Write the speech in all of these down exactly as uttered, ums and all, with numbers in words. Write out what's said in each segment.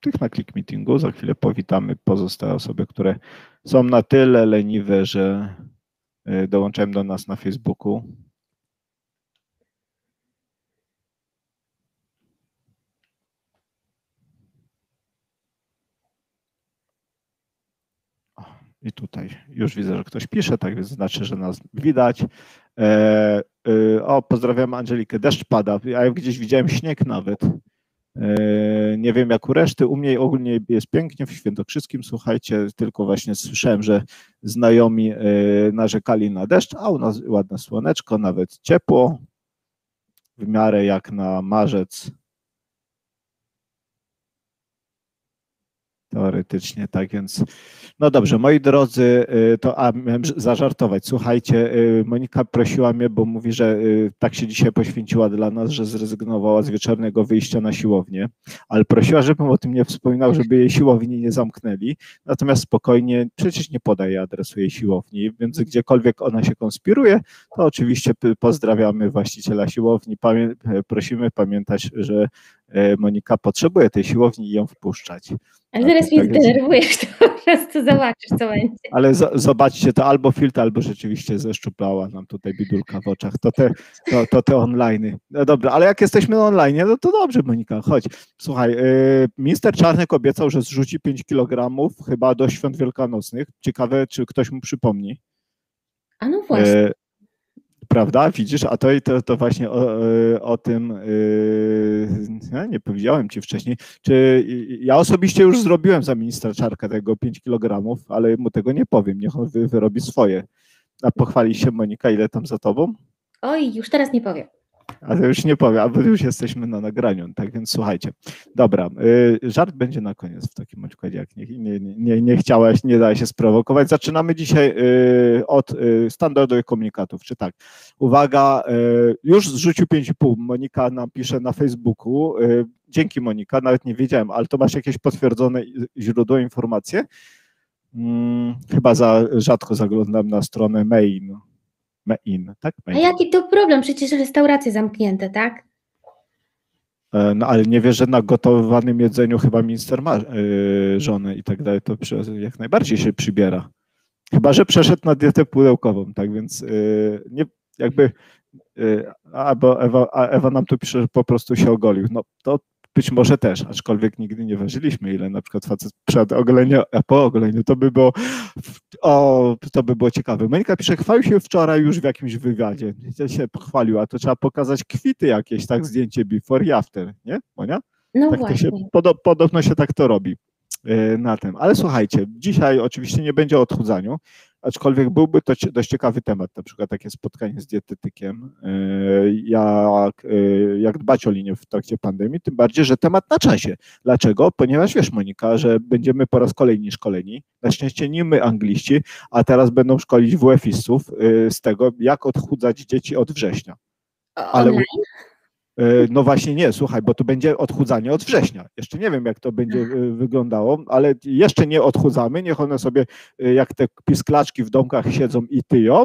tych na Click Meetingu. Za chwilę powitamy pozostałe osoby, które są na tyle leniwe, że dołączają do nas na Facebooku. I tutaj już widzę, że ktoś pisze, tak więc znaczy, że nas widać. E, e, o, pozdrawiam Angelikę. Deszcz pada. Ja gdzieś widziałem śnieg nawet. E, nie wiem jak u reszty. U mnie ogólnie jest pięknie w Świętokrzyskim. Słuchajcie, tylko właśnie słyszałem, że znajomi e, narzekali na deszcz, a u nas ładne słoneczko, nawet ciepło. W miarę jak na marzec. Teoretycznie, tak więc, no dobrze, moi drodzy, to a, miałem zażartować. Słuchajcie, Monika prosiła mnie, bo mówi, że tak się dzisiaj poświęciła dla nas, że zrezygnowała z wieczornego wyjścia na siłownię, ale prosiła, żebym o tym nie wspominał, żeby jej siłowni nie zamknęli. Natomiast spokojnie, przecież nie podaję adresu jej siłowni, więc gdziekolwiek ona się konspiruje, to oczywiście pozdrawiamy właściciela siłowni. Pamię prosimy pamiętać, że Monika potrzebuje tej siłowni i ją wpuszczać. Ale zaraz mnie zdenerwujesz, to po prostu zobaczysz, co będzie. Ale zobaczcie, to albo filtr, albo rzeczywiście zeszczuplała nam tutaj bidulka w oczach. To te, to, to te online. No dobra, ale jak jesteśmy na online, no to dobrze, Monika, chodź. Słuchaj, yy, minister Czarnek obiecał, że zrzuci pięć kilogramów chyba do świąt wielkanocnych. Ciekawe, czy ktoś mu przypomni. A no właśnie. Yy, Prawda? Widzisz, a to, to, to właśnie o, o tym yy, nie powiedziałem ci wcześniej. Czy ja osobiście już zrobiłem za ministra Czarnka tego pięć kilogramów, ale mu tego nie powiem, niech on wy, wyrobi swoje. A pochwali się Monika, ile tam za tobą? Oj, już teraz nie powiem. Ale już nie powiem, bo już jesteśmy na nagraniu, tak więc słuchajcie. Dobra, y, żart będzie na koniec w takim układzie, jak nie, nie, nie, nie chciałaś, nie da się sprowokować. Zaczynamy dzisiaj y, od y, standardowych komunikatów, czy tak. Uwaga, y, już zrzucił pięć i pół, Monika nam pisze na Facebooku. Y, dzięki Monika, nawet nie wiedziałem, ale to masz jakieś potwierdzone źródło, informacje? Hmm, chyba za rzadko zaglądam na stronę main. Main, tak? Main. A jaki to problem? Przecież restauracje zamknięte, tak? No ale nie wiesz, że na gotowanym jedzeniu chyba minister ma yy, żonę i tak dalej, to przy, jak najbardziej się przybiera. Chyba że przeszedł na dietę pudełkową, tak więc yy, nie, jakby, yy, albo Ewa, a Ewa nam tu pisze, że po prostu się ogolił. No to być może też, aczkolwiek nigdy nie ważyliśmy, ile na przykład facet przed ogoleniem, a po ogoleniu, to by było, o, to by było ciekawe. Monika pisze, chwalił się wczoraj już w jakimś wywiadzie, się pochwalił, a to trzeba pokazać kwity jakieś, tak, zdjęcie before i after, nie, Monia? No tak właśnie. To się, podo, podobno się tak to robi yy, na tym, ale słuchajcie, dzisiaj oczywiście nie będzie o odchudzaniu, aczkolwiek byłby to dość ciekawy temat, na przykład takie spotkanie z dietetykiem, jak, jak dbać o linię w trakcie pandemii, tym bardziej, że temat na czasie. Dlaczego? Ponieważ wiesz, Monika, że będziemy po raz kolejny szkoleni, na szczęście nie my angliści, a teraz będą szkolić W F istów z tego, jak odchudzać dzieci od września. Ale online? No właśnie nie, słuchaj, bo to będzie odchudzanie od września. Jeszcze nie wiem, jak to będzie wyglądało, ale jeszcze nie odchudzamy, niech one sobie jak te pisklaczki w domkach siedzą i tyją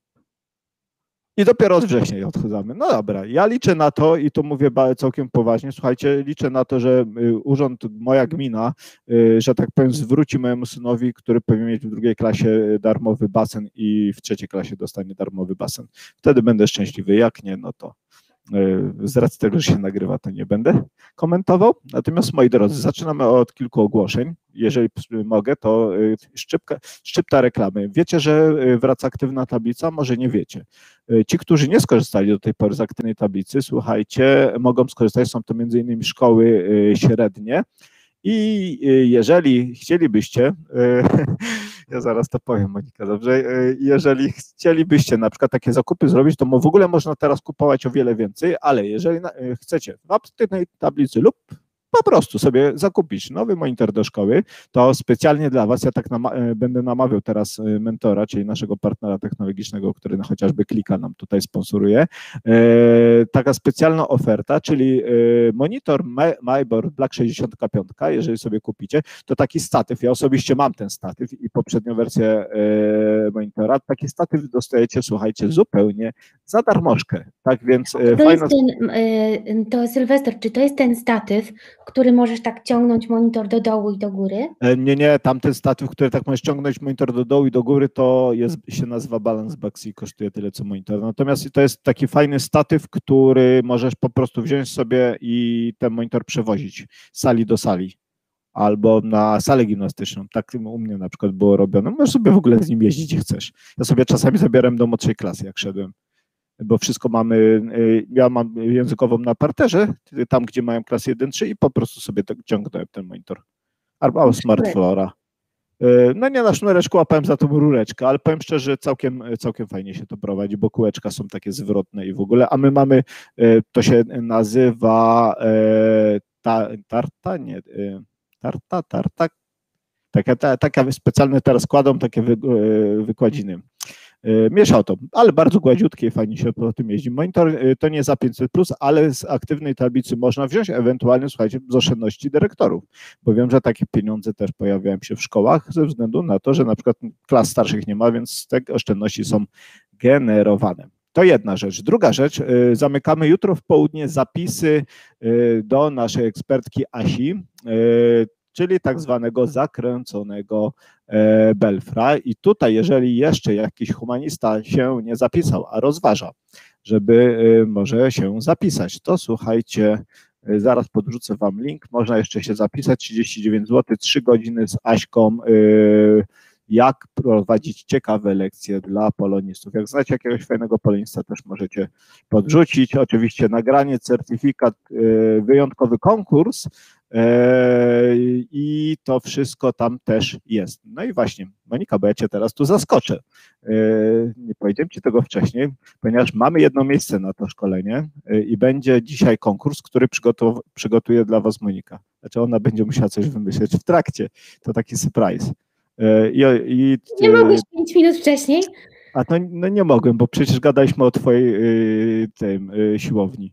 i dopiero od września je odchudzamy. No dobra, ja liczę na to i to mówię całkiem poważnie, słuchajcie, liczę na to, że urząd, moja gmina, że tak powiem, zwróci mojemu synowi, który powinien mieć w drugiej klasie darmowy basen i w trzeciej klasie dostanie darmowy basen. Wtedy będę szczęśliwy, jak nie, no to z racji tego, że się nagrywa, to nie będę komentował. Natomiast moi drodzy, zaczynamy od kilku ogłoszeń. Jeżeli mogę, to szczypka, szczypta reklamy. Wiecie, że wraca aktywna tablica? Może nie wiecie. Ci, którzy nie skorzystali do tej pory z aktywnej tablicy, słuchajcie, mogą skorzystać, są to między innymi szkoły średnie. I jeżeli chcielibyście, ja zaraz to powiem, Monika, dobrze, jeżeli chcielibyście na przykład takie zakupy zrobić, to w ogóle można teraz kupować o wiele więcej, ale jeżeli chcecie w aktywnej tablicy lub po prostu sobie zakupić nowy monitor do szkoły, to specjalnie dla Was, ja tak nama będę namawiał teraz mentora, czyli naszego partnera technologicznego, który chociażby Klika nam tutaj sponsoruje, e, taka specjalna oferta, czyli e, monitor Mybor Black sześćdziesiąt pięć, jeżeli sobie kupicie, to taki statyw, ja osobiście mam ten statyw i poprzednią wersję e, monitora, taki statyw dostajecie, słuchajcie, zupełnie za darmożkę, tak więc e, to fajna... jest ten, to Sylwester, czy to jest ten statyw, który możesz tak ciągnąć monitor do dołu i do góry? Nie, nie, tamten statyw, który tak możesz ciągnąć monitor do dołu i do góry, to jest, się nazywa Balance Box i kosztuje tyle co monitor. Natomiast to jest taki fajny statyw, który możesz po prostu wziąć sobie i ten monitor przewozić z sali do sali. Albo na salę gimnastyczną. Tak u mnie na przykład było robione. Możesz sobie w ogóle z nim jeździć, gdzie chcesz. Ja sobie czasami zabieram do młodszej klasy, jak szedłem, bo wszystko mamy, ja mam językową na parterze, tam gdzie mają klasy jeden trzy i po prostu sobie tak ciągnąłem ten monitor. Albo SmartFlora. No nie na sznureczku, łapałem za tą rureczkę, ale powiem szczerze, całkiem, całkiem fajnie się to prowadzi, bo kółeczka są takie zwrotne i w ogóle, a my mamy, to się nazywa ta, tarta, nie, tarta, tarta, takie, takie specjalne teraz kładą takie wy, wykładziny. Mieszał to, ale bardzo gładziutkie, fajnie się po tym jeździ. Monitor to nie za pięćset plus, ale z aktywnej tablicy można wziąć, ewentualnie, słuchajcie, z oszczędności dyrektorów, bo wiem, że takie pieniądze też pojawiają się w szkołach ze względu na to, że na przykład klas starszych nie ma, więc te oszczędności są generowane. To jedna rzecz. Druga rzecz, zamykamy jutro w południe zapisy do naszej ekspertki Asi, czyli tak zwanego zakręconego Belfra. I tutaj, jeżeli jeszcze jakiś humanista się nie zapisał, a rozważa, żeby może się zapisać, to słuchajcie, zaraz podrzucę Wam link, można jeszcze się zapisać, trzydzieści dziewięć złotych, trzy godziny z Aśką, jak prowadzić ciekawe lekcje dla polonistów. Jak znacie jakiegoś fajnego polonista, też możecie podrzucić. Oczywiście nagranie, certyfikat, wyjątkowy konkurs i to wszystko tam też jest. No i właśnie, Monika, bo ja Cię teraz tu zaskoczę. Nie powiedziałem Ci tego wcześniej, ponieważ mamy jedno miejsce na to szkolenie i będzie dzisiaj konkurs, który przygotuje dla Was Monika. Znaczy ona będzie musiała coś wymyśleć w trakcie. To taki surprise. I, i, nie mogłeś pięć minut wcześniej? A to no nie mogłem, bo przecież gadaliśmy o twojej y, tym, y, siłowni.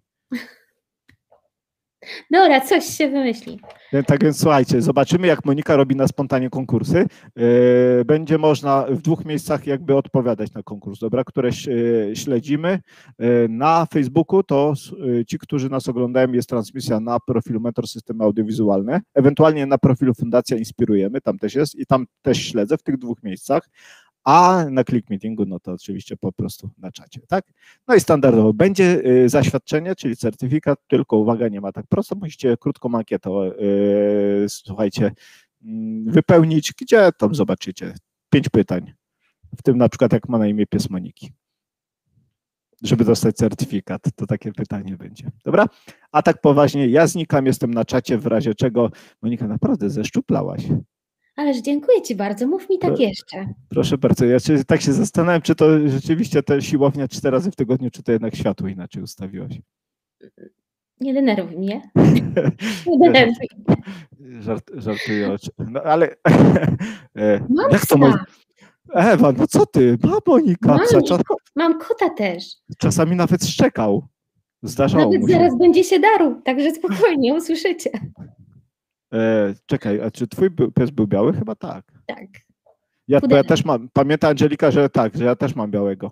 Dobra, coś się wymyśli. Tak więc słuchajcie, zobaczymy, jak Monika robi na spontanie konkursy. Będzie można w dwóch miejscach jakby odpowiadać na konkurs, dobra, które śledzimy. Na Facebooku to ci, którzy nas oglądają, jest transmisja na profilu Mentor Systemy Audiowizualne, ewentualnie na profilu Fundacja Inspirujemy, tam też jest i tam też śledzę w tych dwóch miejscach. A na Click Meetingu, no to oczywiście po prostu na czacie, tak? No i standardowo będzie zaświadczenie, czyli certyfikat, tylko uwaga, nie ma tak prosto, musicie krótką ankietę, yy, słuchajcie, wypełnić, gdzie tam zobaczycie pięć pytań, w tym na przykład jak ma na imię pies Moniki, żeby dostać certyfikat, to takie pytanie będzie, dobra? A tak poważnie, ja znikam, jestem na czacie, w razie czego, Monika, naprawdę zeszczuplałaś. Ależ dziękuję Ci bardzo, mów mi tak jeszcze. Proszę bardzo, ja się, tak się zastanawiam, czy to rzeczywiście ta siłownia cztery razy w tygodniu, czy to jednak światło inaczej ustawiłaś. Nie denerwuj mnie. Nie denerwuj mnie. Żart, żartuję, no ale Mam jak to może... Ewa, no co ty, ma Monika. Mam, Czas... mam kota też. Czasami nawet szczekał. Zdarzało nawet mu się. Zaraz będzie się darł, także spokojnie, usłyszycie. E, czekaj, a czy twój pies był biały? Chyba tak. Tak. Ja, bo ja też mam, pamięta Angelika, że tak, że ja też mam białego.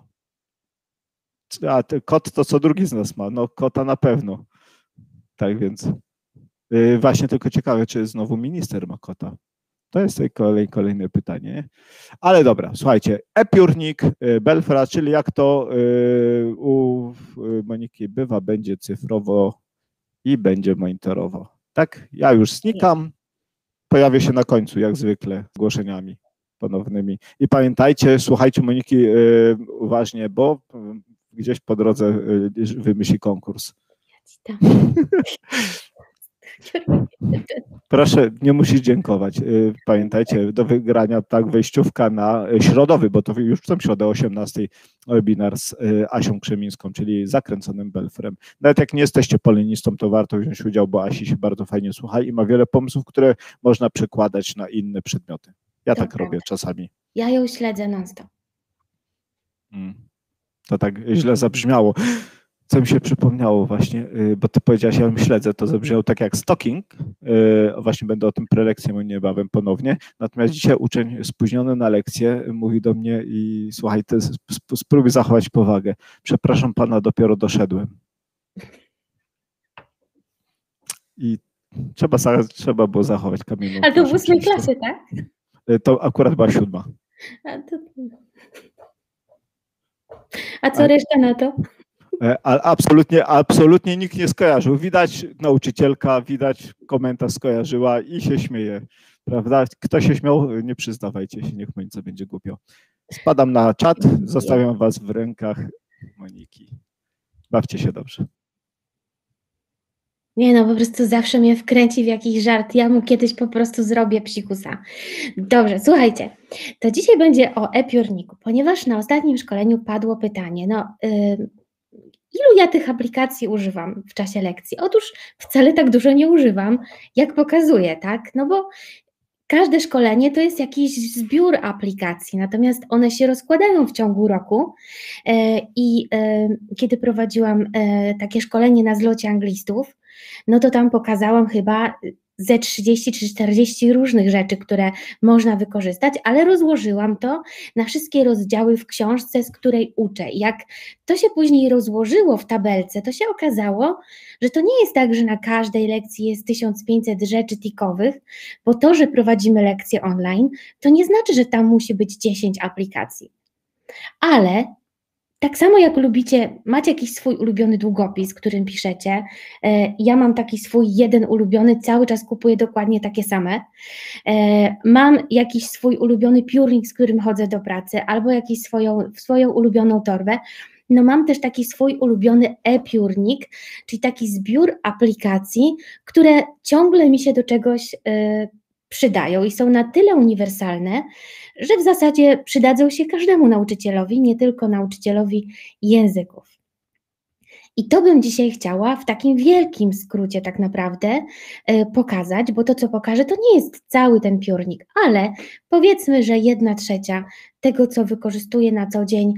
A kot to co drugi z nas ma, no kota na pewno. Tak więc yy, właśnie tylko ciekawe, czy znowu minister ma kota. To jest kolej, kolejne pytanie. Ale dobra, słuchajcie, e-piórnik Belfra, czyli jak to yy, u Moniki bywa, będzie cyfrowo i będzie monitorowo. Tak, ja już znikam, pojawię się na końcu, jak zwykle, zgłoszeniami ponownymi. I pamiętajcie, słuchajcie Moniki yy, uważnie, bo gdzieś po drodze yy, wymyśli konkurs. Proszę, nie musisz dziękować. Pamiętajcie, do wygrania tak wejściówka na środowy, bo to już w tą środę o osiemnastej webinar z Asią Krzemińską, czyli zakręconym Belfrem. Nawet jak nie jesteście polonistą, to warto wziąć udział, bo Asi się bardzo fajnie słucha i ma wiele pomysłów, które można przekładać na inne przedmioty. Ja tak robię czasami. Ja ją śledzę non-stop. Hmm. To tak źle zabrzmiało. Co mi się przypomniało właśnie, bo ty powiedziałaś, ja ją śledzę, to zabrzmiało tak jak stalking, właśnie będę o tym prelekcję niebawem ponownie, natomiast dzisiaj uczeń spóźniony na lekcję mówi do mnie i słuchaj, ty spróbuj zachować powagę, przepraszam pana, dopiero doszedłem. I trzeba, za- trzeba było zachować kamienną Ale to w twarz, ósmej oczywiście. klasie, tak? Y, To akurat była siódma. A, to... A co A, reszta na to? e, a absolutnie, absolutnie nikt nie skojarzył. Widać nauczycielka, widać komentarz skojarzyła i się śmieje. Prawda? Kto się śmiał, nie przyznawajcie się, niech Monice będzie głupio. Spadam na czat, zostawiam was w rękach Moniki. Bawcie się dobrze. Nie no, po prostu zawsze mnie wkręci w jakiś żart. Ja mu kiedyś po prostu zrobię psikusa. Dobrze, słuchajcie, to dzisiaj będzie o e-piórniku, ponieważ na ostatnim szkoleniu padło pytanie, no y, ilu ja tych aplikacji używam w czasie lekcji? Otóż wcale tak dużo nie używam, jak pokazuję, tak? No bo każde szkolenie to jest jakiś zbiór aplikacji, natomiast one się rozkładają w ciągu roku e, i e, kiedy prowadziłam e, takie szkolenie na zlocie anglistów, no to tam pokazałam chyba ze trzydzieści czy czterdzieści różnych rzeczy, które można wykorzystać, ale rozłożyłam to na wszystkie rozdziały w książce, z której uczę. I jak to się później rozłożyło w tabelce, to się okazało, że to nie jest tak, że na każdej lekcji jest tysiąc pięćset rzeczy tikowych, bo to, że prowadzimy lekcje online, to nie znaczy, że tam musi być dziesięć aplikacji. Ale tak samo jak lubicie, macie jakiś swój ulubiony długopis, którym piszecie, e, ja mam taki swój jeden ulubiony, cały czas kupuję dokładnie takie same, e, mam jakiś swój ulubiony piórnik, z którym chodzę do pracy, albo jakąś swoją, swoją ulubioną torbę, no mam też taki swój ulubiony e-piórnik, czyli taki zbiór aplikacji, które ciągle mi się do czegoś e, przydają i są na tyle uniwersalne, że w zasadzie przydadzą się każdemu nauczycielowi, nie tylko nauczycielowi języków. I to bym dzisiaj chciała w takim wielkim skrócie tak naprawdę e, pokazać, bo to, co pokażę, to nie jest cały ten piórnik, ale powiedzmy, że jedna trzecia tego, co wykorzystuję na co dzień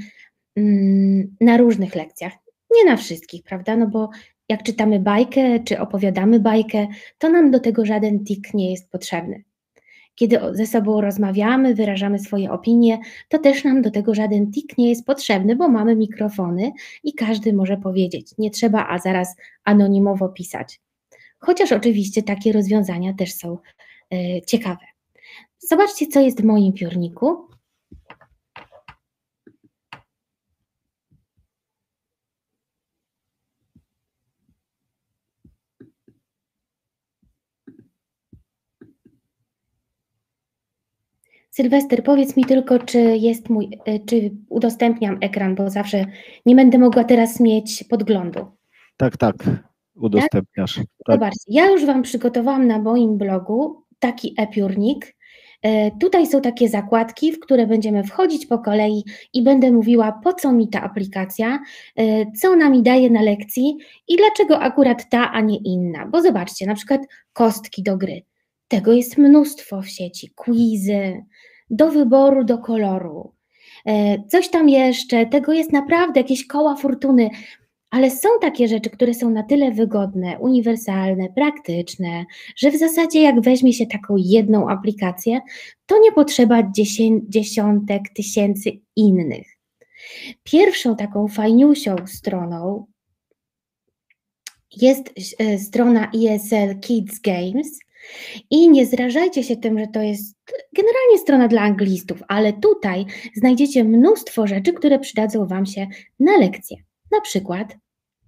mm, na różnych lekcjach. Nie na wszystkich, prawda? No bo jak czytamy bajkę, czy opowiadamy bajkę, to nam do tego żaden tik nie jest potrzebny. Kiedy ze sobą rozmawiamy, wyrażamy swoje opinie, to też nam do tego żaden tik nie jest potrzebny, bo mamy mikrofony i każdy może powiedzieć. Nie trzeba, a zaraz anonimowo pisać. Chociaż oczywiście takie rozwiązania też są e, ciekawe. Zobaczcie, co jest w moim piórniku. Sylwester, powiedz mi tylko, czy jest mój, czy udostępniam ekran, bo zawsze nie będę mogła teraz mieć podglądu. Tak, tak, udostępniasz. Tak? Zobaczcie, ja już Wam przygotowałam na moim blogu taki e-piórnik. E, tutaj są takie zakładki, w które będziemy wchodzić po kolei i będę mówiła, po co mi ta aplikacja, e, co ona mi daje na lekcji i dlaczego akurat ta, a nie inna. Bo zobaczcie, na przykład kostki do gry. Tego jest mnóstwo w sieci, quizy, do wyboru, do koloru. E, coś tam jeszcze, tego jest naprawdę, jakieś koła fortuny, ale są takie rzeczy, które są na tyle wygodne, uniwersalne, praktyczne, że w zasadzie jak weźmie się taką jedną aplikację, to nie potrzeba dziesię- dziesiątek tysięcy innych. Pierwszą taką fajniusią stroną jest e, strona E S L Kids Games i nie zrażajcie się tym, że to jest generalnie strona dla anglistów, ale tutaj znajdziecie mnóstwo rzeczy, które przydadzą Wam się na lekcje. Na przykład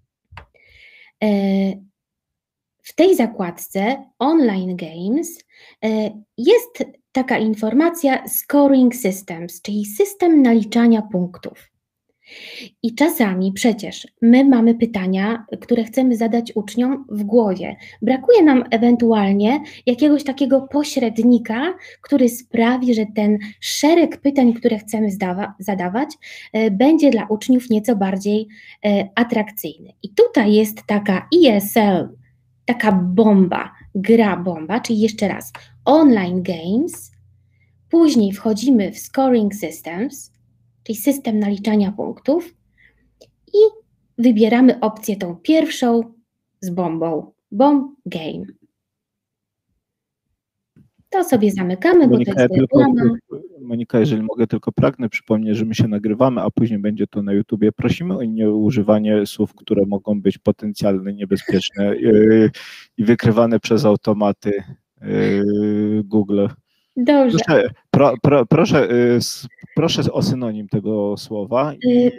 w tej zakładce Online Games jest taka informacja Scoring Systems, czyli system naliczania punktów. I czasami przecież my mamy pytania, które chcemy zadać uczniom w głowie. Brakuje nam ewentualnie jakiegoś takiego pośrednika, który sprawi, że ten szereg pytań, które chcemy zdawa- zadawać, e, będzie dla uczniów nieco bardziej e, atrakcyjny. I tutaj jest taka E S L, taka bomba, gra bomba, czyli jeszcze raz, Online Games, później wchodzimy w Scoring Systems, czyli system naliczania punktów i wybieramy opcję tą pierwszą z bombą, Bomb Game. to sobie zamykamy, bo to Monika, ja jest tylko, reklama. Monika, jeżeli mogę, tylko pragnę przypomnieć, że my się nagrywamy, a później będzie to na YouTubie. Prosimy o nieużywanie słów, które mogą być potencjalnie niebezpieczne yy, i wykrywane przez automaty yy, Google. Dobrze. Proszę, pro, pro, proszę, yy, s- proszę o synonim tego słowa. I,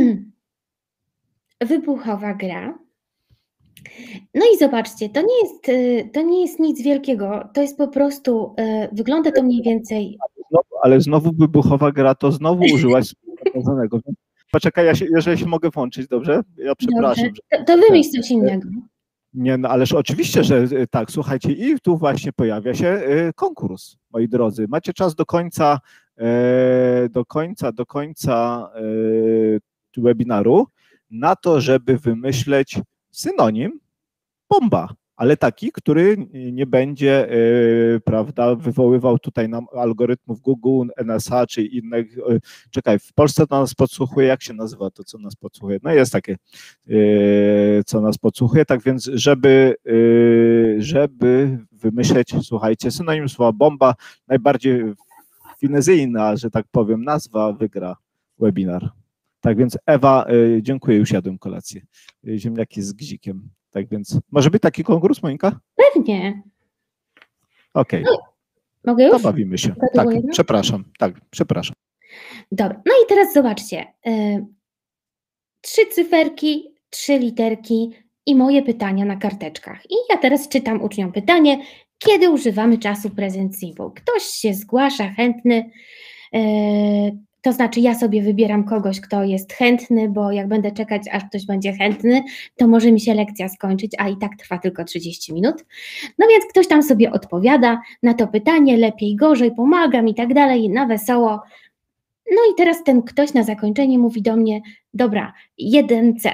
Wybuchowa gra. No i zobaczcie, to nie jest, y, to nie jest nic wielkiego, to jest po prostu, y, wygląda to mniej więcej. znowu, ale znowu wybuchowa gra, to znowu użyłaś słowa związanego. Poczekaj, ja się, jeżeli się mogę włączyć, dobrze? Ja przepraszam. Dobrze, że- to, to wymyśl coś innego. Nie, no ależ oczywiście, że y, tak, słuchajcie, i tu właśnie pojawia się y, konkurs, moi drodzy. Macie czas do końca, e, do końca, do końca e, webinaru na to, żeby wymyśleć synonim bomba, ale taki, który nie będzie, e, prawda, wywoływał tutaj nam algorytmów Google, N S A czy innych. e, Czekaj, w Polsce to nas podsłuchuje, jak się nazywa to, co nas podsłuchuje? No jest takie, e, co nas podsłuchuje, tak więc, żeby, e, żeby wymyśleć, słuchajcie, synonim słowa bomba, najbardziej finezyjna, że tak powiem, nazwa wygra webinar. Tak więc Ewa, e, dziękuję, już jadłem kolację. E, Ziemniaki z gzikiem. Tak więc, może być taki konkurs, Monika? Pewnie. Okej, Mogę to już? bawimy się. Tylko Tak, było jedno? przepraszam, tak, przepraszam. Dobra, no i teraz zobaczcie. y, Trzy cyferki, trzy literki i moje pytania na karteczkach. I ja teraz czytam uczniom pytanie, kiedy używamy czasu present simple. Ktoś się zgłasza, chętny, yy, to znaczy ja sobie wybieram kogoś, kto jest chętny, bo jak będę czekać, aż ktoś będzie chętny, to może mi się lekcja skończyć, a i tak trwa tylko trzydzieści minut. No więc ktoś tam sobie odpowiada na to pytanie, lepiej, gorzej, pomagam i tak dalej, na wesoło. No i teraz ten ktoś na zakończenie mówi do mnie, dobra, jeden C.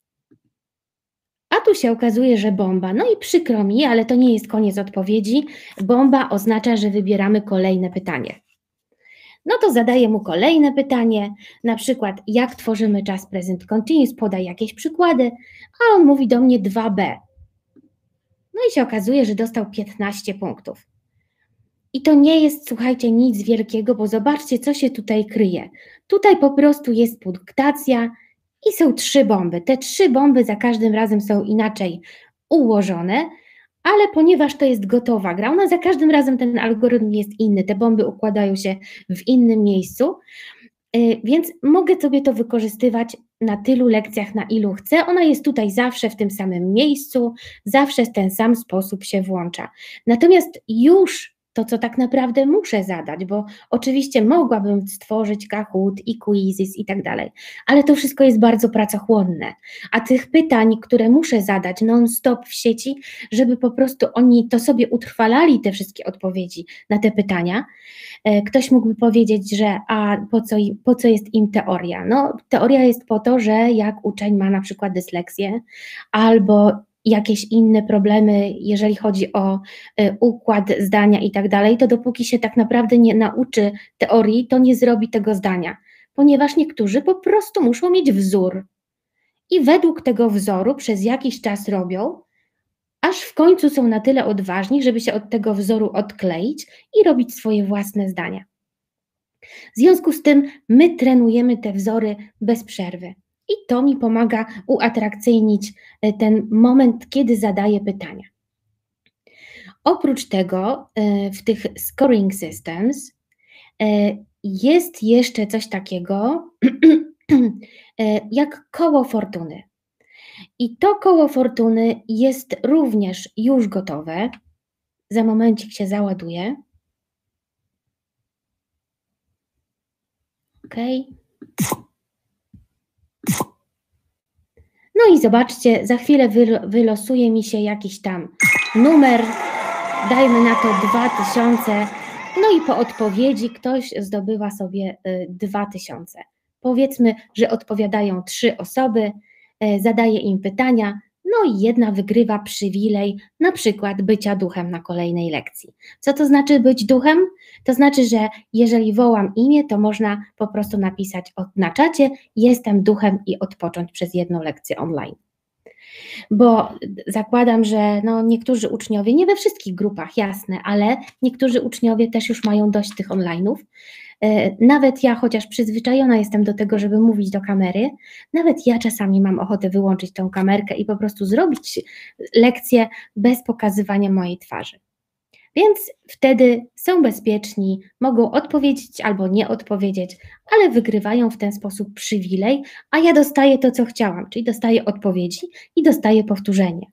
A tu się okazuje, że bomba. No i przykro mi, ale to nie jest koniec odpowiedzi. Bomba oznacza, że wybieramy kolejne pytanie. No to zadaję mu kolejne pytanie, na przykład jak tworzymy czas present continuous, podaj jakieś przykłady, a on mówi do mnie dwa B. No i się okazuje, że dostał piętnaście punktów. I to nie jest, słuchajcie, nic wielkiego, bo zobaczcie, co się tutaj kryje. Tutaj po prostu jest punktacja i są trzy bomby. Te trzy bomby za każdym razem są inaczej ułożone, ale ponieważ to jest gotowa gra, ona za każdym razem ten algorytm jest inny, te bomby układają się w innym miejscu, yy, więc mogę sobie to wykorzystywać na tylu lekcjach, na ilu chcę. Ona jest tutaj zawsze w tym samym miejscu, zawsze w ten sam sposób się włącza. Natomiast już to, co tak naprawdę muszę zadać, bo oczywiście mogłabym stworzyć Kahoot i Quizzes i tak dalej, ale to wszystko jest bardzo pracochłonne, a tych pytań, które muszę zadać non-stop w sieci, żeby po prostu oni to sobie utrwalali, te wszystkie odpowiedzi na te pytania, ktoś mógłby powiedzieć, że a po co, po co jest im teoria? No teoria jest po to, że jak uczeń ma na przykład dysleksję albo jakieś inne problemy, jeżeli chodzi o y, układ zdania i tak dalej, to dopóki się tak naprawdę nie nauczy teorii, to nie zrobi tego zdania, ponieważ niektórzy po prostu muszą mieć wzór i według tego wzoru przez jakiś czas robią, aż w końcu są na tyle odważni, żeby się od tego wzoru odkleić i robić swoje własne zdania. W związku z tym my trenujemy te wzory bez przerwy. I to mi pomaga uatrakcyjnić ten moment, kiedy zadaję pytania. Oprócz tego w tych scoring systems jest jeszcze coś takiego jak koło fortuny. I to koło fortuny jest również już gotowe. Za momencik się załaduje. Ok. No i zobaczcie, za chwilę wylosuje mi się jakiś tam numer, dajmy na to dwa tysiące, no i po odpowiedzi ktoś zdobywa sobie dwa tysiące. Powiedzmy, że odpowiadają trzy osoby, zadaje im pytania, no i jedna wygrywa przywilej, na przykład bycia duchem na kolejnej lekcji. Co to znaczy być duchem? To znaczy, że jeżeli wołam imię, to można po prostu napisać na czacie, jestem duchem i odpocząć przez jedną lekcję online. Bo zakładam, że no niektórzy uczniowie, nie we wszystkich grupach, jasne, ale niektórzy uczniowie też już mają dość tych online'ów. Nawet ja, chociaż przyzwyczajona jestem do tego, żeby mówić do kamery, nawet ja czasami mam ochotę wyłączyć tą kamerkę i po prostu zrobić lekcję bez pokazywania mojej twarzy. Więc wtedy są bezpieczni, mogą odpowiedzieć albo nie odpowiedzieć, ale wygrywają w ten sposób przywilej, a ja dostaję to, co chciałam, czyli dostaję odpowiedzi i dostaję powtórzenie.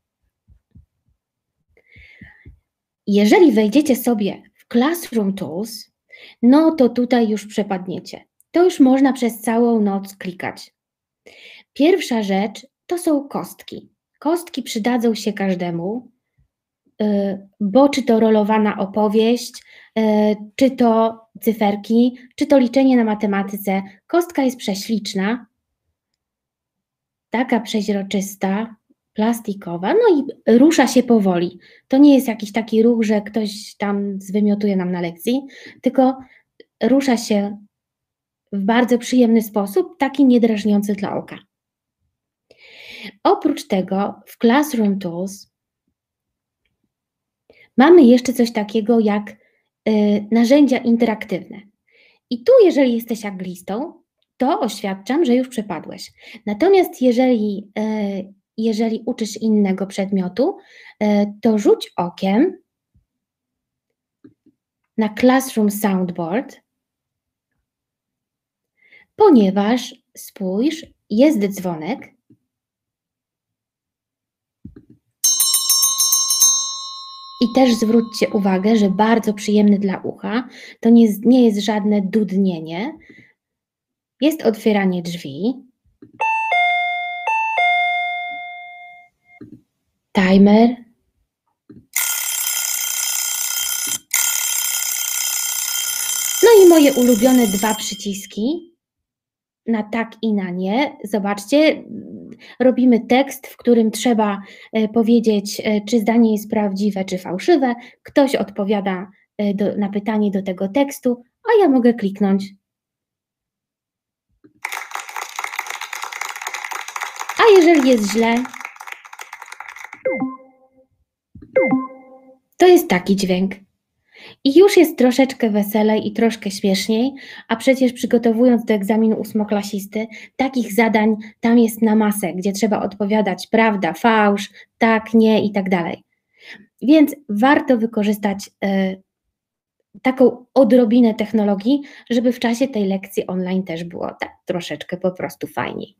Jeżeli wejdziecie sobie w Classroom Tools, no to tutaj już przepadniecie. To już można przez całą noc klikać. Pierwsza rzecz to są kostki. Kostki przydadzą się każdemu, bo czy to rolowana opowieść, czy to cyferki, czy to liczenie na matematyce, kostka jest prześliczna, taka przeźroczysta, plastikowa, no i rusza się powoli. To nie jest jakiś taki ruch, że ktoś tam zwymiotuje nam na lekcji, tylko rusza się w bardzo przyjemny sposób, taki niedrażniący dla oka. Oprócz tego w Classroom Tools mamy jeszcze coś takiego jak y, narzędzia interaktywne. I tu, jeżeli jesteś anglistą, to oświadczam, że już przepadłeś. Natomiast jeżeli, y, jeżeli uczysz innego przedmiotu, y, to rzuć okiem na Classroom Soundboard, ponieważ spójrz, jest dzwonek. I też zwróćcie uwagę, że bardzo przyjemny dla ucha, to nie, nie jest żadne dudnienie, jest otwieranie drzwi, timer, no i moje ulubione dwa przyciski, na tak i na nie. Zobaczcie, robimy tekst, w którym trzeba powiedzieć, czy zdanie jest prawdziwe, czy fałszywe. Ktoś odpowiada do, na pytanie do tego tekstu, a ja mogę kliknąć. A jeżeli jest źle, to jest taki dźwięk. I już jest troszeczkę weselej i troszkę śmieszniej, a przecież przygotowując do egzaminu ósmoklasisty, takich zadań tam jest na masę, gdzie trzeba odpowiadać prawda, fałsz, tak, nie i tak dalej. Więc warto wykorzystać y, taką odrobinę technologii, żeby w czasie tej lekcji online też było tak troszeczkę po prostu fajniej.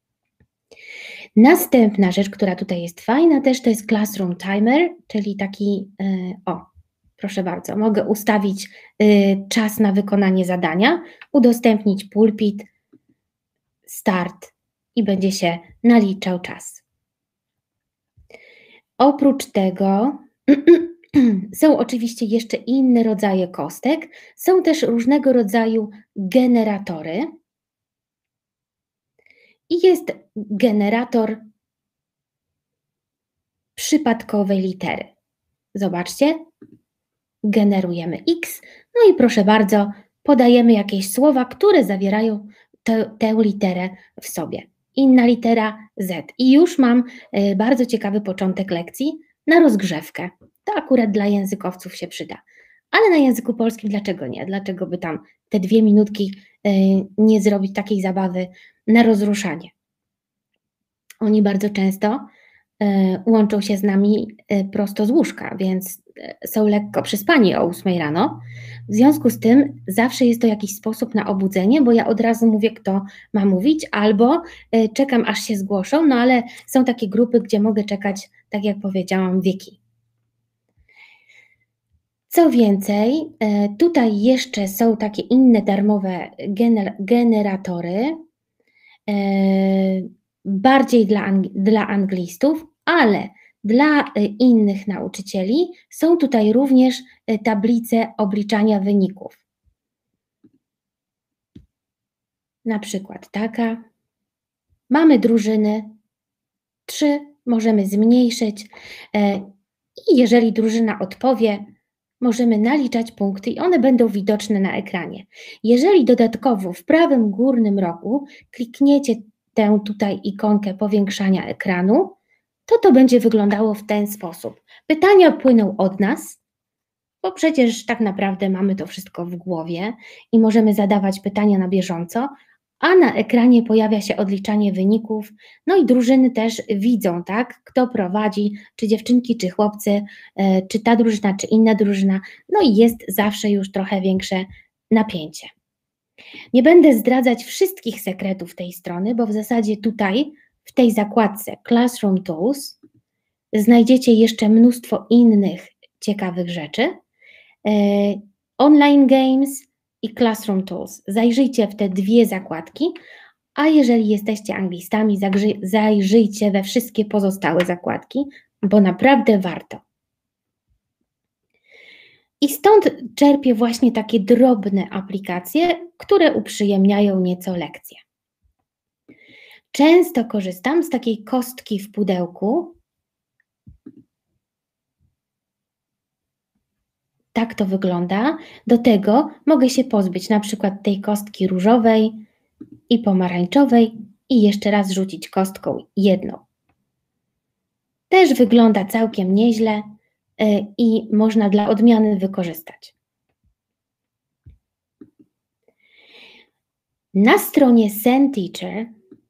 Następna rzecz, która tutaj jest fajna też, to jest Classroom Timer, czyli taki, y, o, proszę bardzo, mogę ustawić y, czas na wykonanie zadania, udostępnić pulpit, start i będzie się naliczał czas. Oprócz tego są oczywiście jeszcze inne rodzaje kostek, są też różnego rodzaju generatory i jest generator przypadkowej litery. Zobaczcie. Generujemy X, no i proszę bardzo, podajemy jakieś słowa, które zawierają te, tę literę w sobie. Inna litera Z. I już mam y, bardzo ciekawy początek lekcji na rozgrzewkę. To akurat dla językowców się przyda. Ale na języku polskim dlaczego nie? Dlaczego by tam te dwie minutki y, nie zrobić takiej zabawy na rozruszanie? Oni bardzo często y, łączą się z nami y, prosto z łóżka, więc są lekko przyspani o ósmej rano. W związku z tym zawsze jest to jakiś sposób na obudzenie, bo ja od razu mówię, kto ma mówić, albo y, czekam, aż się zgłoszą, no ale są takie grupy, gdzie mogę czekać, tak jak powiedziałam, wieki. Co więcej, y, tutaj jeszcze są takie inne darmowe gener generatory, y, bardziej dla, ang dla anglistów, ale dla innych nauczycieli są tutaj również tablice obliczania wyników. Na przykład taka. Mamy drużyny, trzy, możemy zmniejszyć i jeżeli drużyna odpowie, możemy naliczać punkty i one będą widoczne na ekranie. Jeżeli dodatkowo w prawym górnym rogu klikniecie tę tutaj ikonkę powiększania ekranu, to to będzie wyglądało w ten sposób. Pytania płyną od nas, bo przecież tak naprawdę mamy to wszystko w głowie i możemy zadawać pytania na bieżąco, a na ekranie pojawia się odliczanie wyników, no i drużyny też widzą, tak, kto prowadzi, czy dziewczynki, czy chłopcy, e, czy ta drużyna, czy inna drużyna, no i jest zawsze już trochę większe napięcie. Nie będę zdradzać wszystkich sekretów tej strony, bo w zasadzie tutaj, w tej zakładce Classroom Tools, znajdziecie jeszcze mnóstwo innych ciekawych rzeczy. E, online Games i Classroom Tools. Zajrzyjcie w te dwie zakładki, a jeżeli jesteście anglistami, zagrzy- zajrzyjcie we wszystkie pozostałe zakładki, bo naprawdę warto. I stąd czerpię właśnie takie drobne aplikacje, które uprzyjemniają nieco lekcję. Często korzystam z takiej kostki w pudełku. Tak to wygląda. Do tego mogę się pozbyć na przykład tej kostki różowej i pomarańczowej i jeszcze raz rzucić kostką jedną. Też wygląda całkiem nieźle y, i można dla odmiany wykorzystać. Na stronie SendTeacher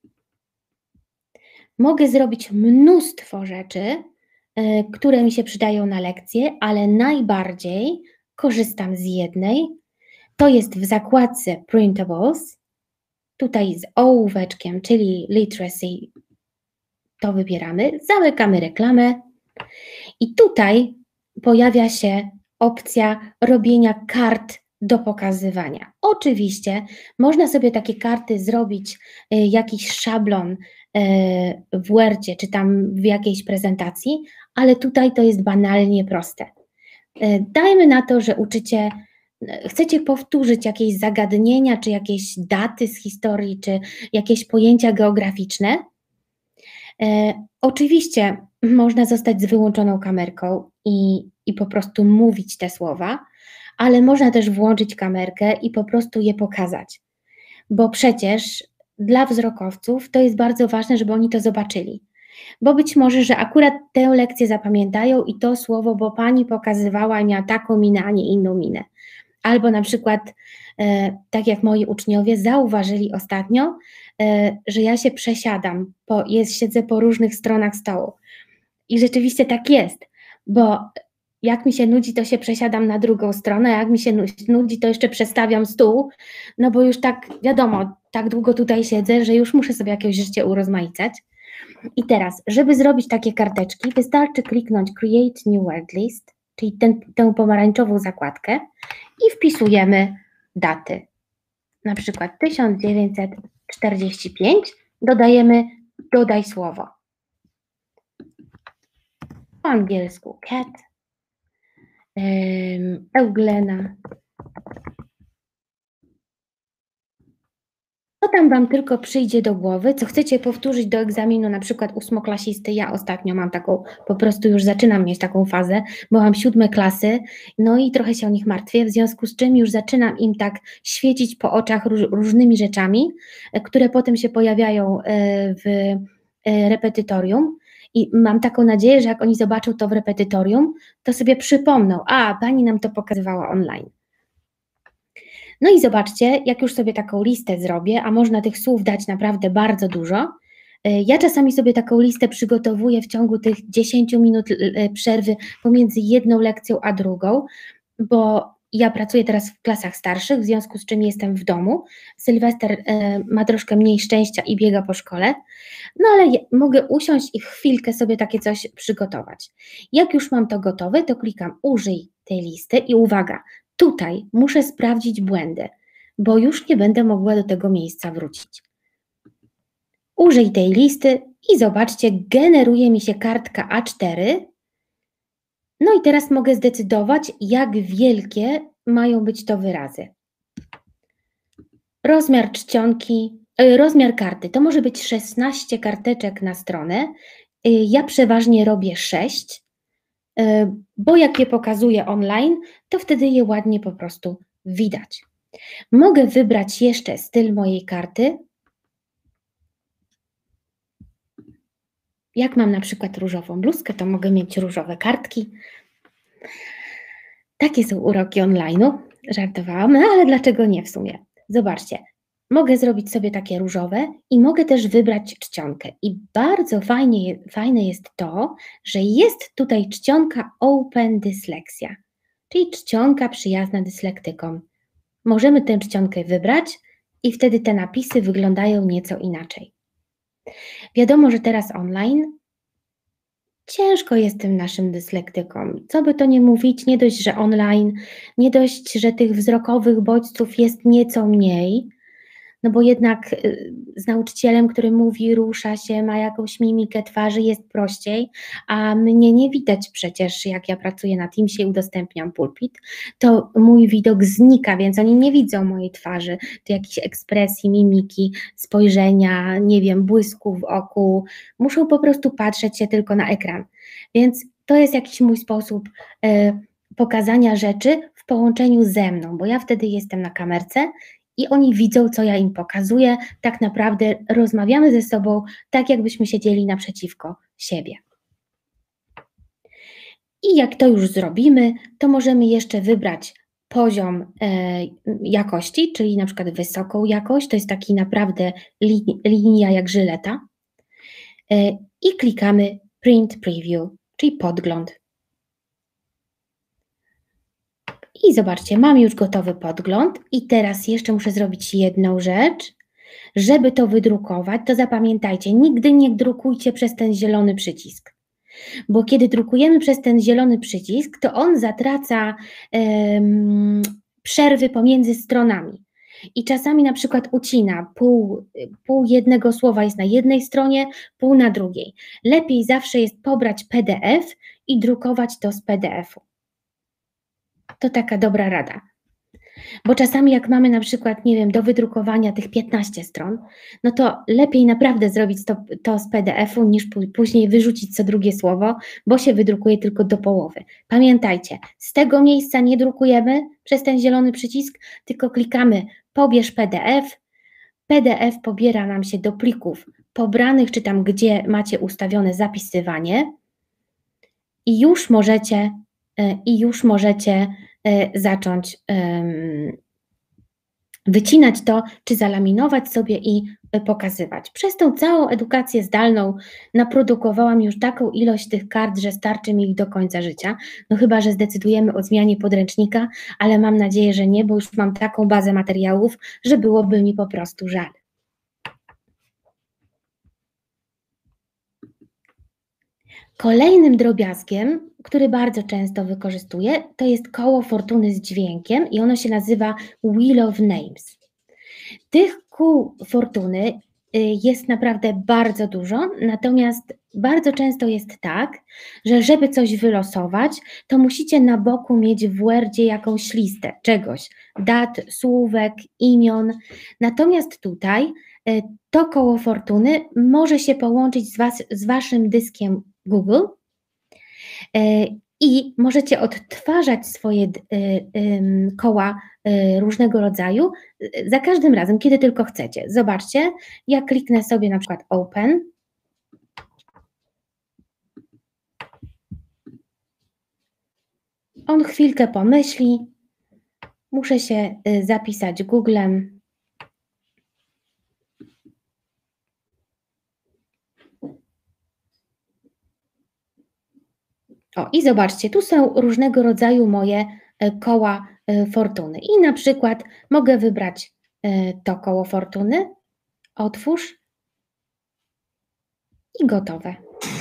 mogę zrobić mnóstwo rzeczy, które mi się przydają na lekcje, ale najbardziej korzystam z jednej. To jest w zakładce Printables. Tutaj z ołóweczkiem, czyli Literacy, to wybieramy, zamykamy reklamę i tutaj pojawia się opcja robienia kart do pokazywania. Oczywiście można sobie takie karty zrobić, y, jakiś szablon y, w Wordzie czy tam w jakiejś prezentacji, ale tutaj to jest banalnie proste. Y, dajmy na to, że uczycie, y, chcecie powtórzyć jakieś zagadnienia, czy jakieś daty z historii, czy jakieś pojęcia geograficzne. Y, oczywiście można zostać z wyłączoną kamerką i, i po prostu mówić te słowa, ale można też włączyć kamerkę i po prostu je pokazać. Bo przecież dla wzrokowców to jest bardzo ważne, żeby oni to zobaczyli. Bo być może, że akurat tę lekcję zapamiętają i to słowo, bo pani pokazywała i miała taką minę, a nie inną minę. Albo na przykład, e, tak jak moi uczniowie zauważyli ostatnio, e, że ja się przesiadam, po, jest, siedzę po różnych stronach stołu. I rzeczywiście tak jest, bo jak mi się nudzi, to się przesiadam na drugą stronę, a jak mi się nudzi, to jeszcze przestawiam stół, no bo już tak, wiadomo, tak długo tutaj siedzę, że już muszę sobie jakieś życie urozmaicać. I teraz, żeby zrobić takie karteczki, wystarczy kliknąć Create New Word List, czyli ten, tę pomarańczową zakładkę i wpisujemy daty. Na przykład tysiąc dziewięćset czterdzieści pięć, dodajemy dodaj słowo. Po angielsku cat, um, Euglena. Co tam Wam tylko przyjdzie do głowy, co chcecie powtórzyć do egzaminu, na przykład ósmoklasisty. Ja ostatnio mam taką, po prostu już zaczynam mieć taką fazę, bo mam siódme klasy, no i trochę się o nich martwię, w związku z czym już zaczynam im tak świecić po oczach róż, różnymi rzeczami, które potem się pojawiają w repetytorium. I mam taką nadzieję, że jak oni zobaczą to w repetytorium, to sobie przypomną, a pani nam to pokazywała online. No i zobaczcie, jak już sobie taką listę zrobię, a można tych słów dać naprawdę bardzo dużo. Ja czasami sobie taką listę przygotowuję w ciągu tych dziesięciu minut przerwy pomiędzy jedną lekcją a drugą, bo ja pracuję teraz w klasach starszych, w związku z czym jestem w domu. Sylwester ma troszkę mniej szczęścia i biega po szkole, no ale mogę usiąść i w chwilkę sobie takie coś przygotować. Jak już mam to gotowe, to klikam użyj tej listy i uwaga, tutaj muszę sprawdzić błędy, bo już nie będę mogła do tego miejsca wrócić. Użyj tej listy i zobaczcie, generuje mi się kartka A cztery. No i teraz mogę zdecydować, jak wielkie mają być to wyrazy. Rozmiar czcionki, rozmiar karty, to może być szesnaście karteczek na stronę. Ja przeważnie robię sześć, bo jak je pokazuję online, to wtedy je ładnie po prostu widać. Mogę wybrać jeszcze styl mojej karty. Jak mam na przykład różową bluzkę, to mogę mieć różowe kartki. Takie są uroki online'u, żartowałam, no ale dlaczego nie w sumie? Zobaczcie, mogę zrobić sobie takie różowe i mogę też wybrać czcionkę. I bardzo fajnie, fajne jest to, że jest tutaj czcionka Open Dyslexia, czyli czcionka przyjazna dyslektykom. Możemy tę czcionkę wybrać i wtedy te napisy wyglądają nieco inaczej. Wiadomo, że teraz online ciężko jest tym naszym dyslektykom. Co by to nie mówić, nie dość, że online, nie dość, że tych wzrokowych bodźców jest nieco mniej, no bo jednak y, z nauczycielem, który mówi, rusza się, ma jakąś mimikę twarzy, jest prościej, a mnie nie widać przecież, jak ja pracuję na Teamsie i udostępniam pulpit, to mój widok znika, więc oni nie widzą mojej twarzy, tu jakiejś ekspresji, mimiki, spojrzenia, nie wiem, błysku w oku, muszą po prostu patrzeć się tylko na ekran, więc to jest jakiś mój sposób y, pokazania rzeczy w połączeniu ze mną, bo ja wtedy jestem na kamerce i oni widzą, co ja im pokazuję, tak naprawdę rozmawiamy ze sobą, tak jakbyśmy siedzieli naprzeciwko siebie. I jak to już zrobimy, to możemy jeszcze wybrać poziom e, jakości, czyli na przykład wysoką jakość, to jest taki naprawdę li, linia jak żyleta e, i klikamy Print Preview, czyli podgląd. I zobaczcie, mam już gotowy podgląd i teraz jeszcze muszę zrobić jedną rzecz. Żeby to wydrukować, to zapamiętajcie, nigdy nie drukujcie przez ten zielony przycisk, bo kiedy drukujemy przez ten zielony przycisk, to on zatraca um, przerwy pomiędzy stronami i czasami na przykład ucina, pół, pół jednego słowa jest na jednej stronie, pół na drugiej. Lepiej zawsze jest pobrać P D F i drukować to z P D F-u. To taka dobra rada. Bo czasami jak mamy na przykład, nie wiem, do wydrukowania tych piętnaście stron, no to lepiej naprawdę zrobić to, to z P D F-u niż później wyrzucić co drugie słowo, bo się wydrukuje tylko do połowy. Pamiętajcie, z tego miejsca nie drukujemy przez ten zielony przycisk, tylko klikamy pobierz P D F, P D F pobiera nam się do plików pobranych, czy tam gdzie macie ustawione zapisywanie i już możecie, i już możecie zacząć um, wycinać to, czy zalaminować sobie i pokazywać. Przez tą całą edukację zdalną naprodukowałam już taką ilość tych kart, że starczy mi ich do końca życia. No chyba, że zdecydujemy o zmianie podręcznika, ale mam nadzieję, że nie, bo już mam taką bazę materiałów, że byłoby mi po prostu żal. Kolejnym drobiazgiem, który bardzo często wykorzystuję, to jest koło fortuny z dźwiękiem i ono się nazywa Wheel of Names. Tych kół fortuny jest naprawdę bardzo dużo, natomiast bardzo często jest tak, że żeby coś wylosować, to musicie na boku mieć w Wordzie jakąś listę czegoś, dat, słówek, imion, natomiast tutaj to koło fortuny może się połączyć z, was, z waszym dyskiem Google i możecie odtwarzać swoje koła różnego rodzaju za każdym razem, kiedy tylko chcecie. Zobaczcie, ja kliknę sobie na przykład Open. On chwilkę pomyśli, muszę się zapisać Googlem. O, i zobaczcie, tu są różnego rodzaju moje koła fortuny i na przykład mogę wybrać to koło fortuny, otwórz i gotowe.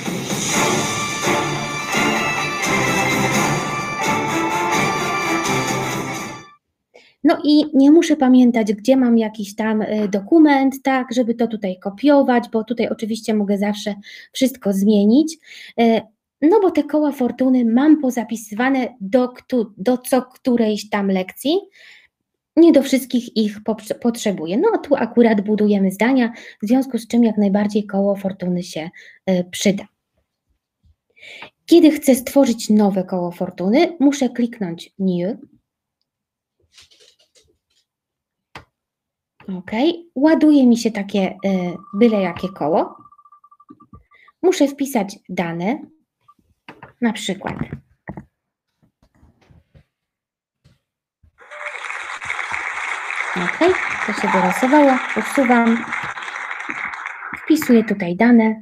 No i nie muszę pamiętać, gdzie mam jakiś tam dokument, tak, żeby to tutaj kopiować, bo tutaj oczywiście mogę zawsze wszystko zmienić. No bo te koła fortuny mam pozapisywane do, do co którejś tam lekcji, nie do wszystkich ich potrzebuję. No a tu akurat budujemy zdania, w związku z czym jak najbardziej koło fortuny się y, przyda. Kiedy chcę stworzyć nowe koło fortuny, muszę kliknąć New. Ok, ładuje mi się takie y, byle jakie koło. muszę wpisać dane, na przykład ok, to się wylosowało, usuwam, wpisuję tutaj dane.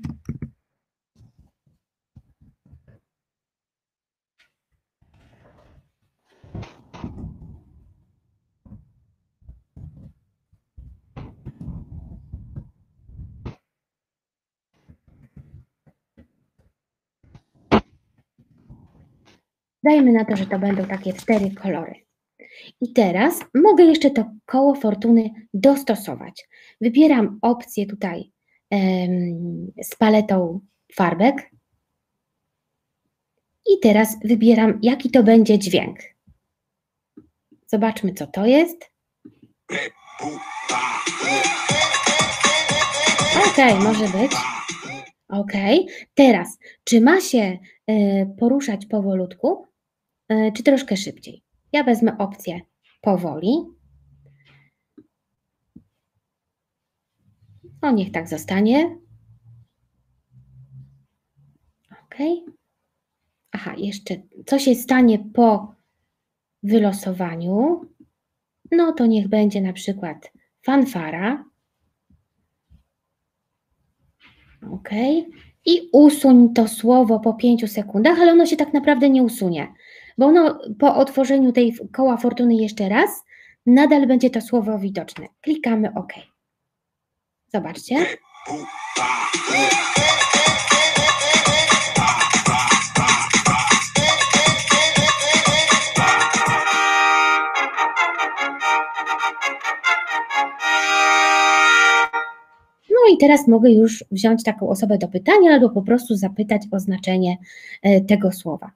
Dajmy na to, że to będą takie cztery kolory. I teraz mogę jeszcze to koło fortuny dostosować. Wybieram opcję tutaj em, z paletą farbek i teraz wybieram, jaki to będzie dźwięk. Zobaczmy, co to jest. Ok, może być. Ok, teraz, czy ma się y, poruszać powolutku, y, czy troszkę szybciej? Ja wezmę opcję powoli. O, niech tak zostanie. Ok. Aha, jeszcze co się stanie po wylosowaniu? No to niech będzie na przykład fanfara. Ok. I usuń to słowo po pięciu sekundach, ale ono się tak naprawdę nie usunie, bo ono po otworzeniu tej koła fortuny jeszcze raz, nadal będzie to słowo widoczne. Klikamy OK. Zobaczcie. No i teraz mogę już wziąć taką osobę do pytania albo po prostu zapytać o znaczenie tego słowa.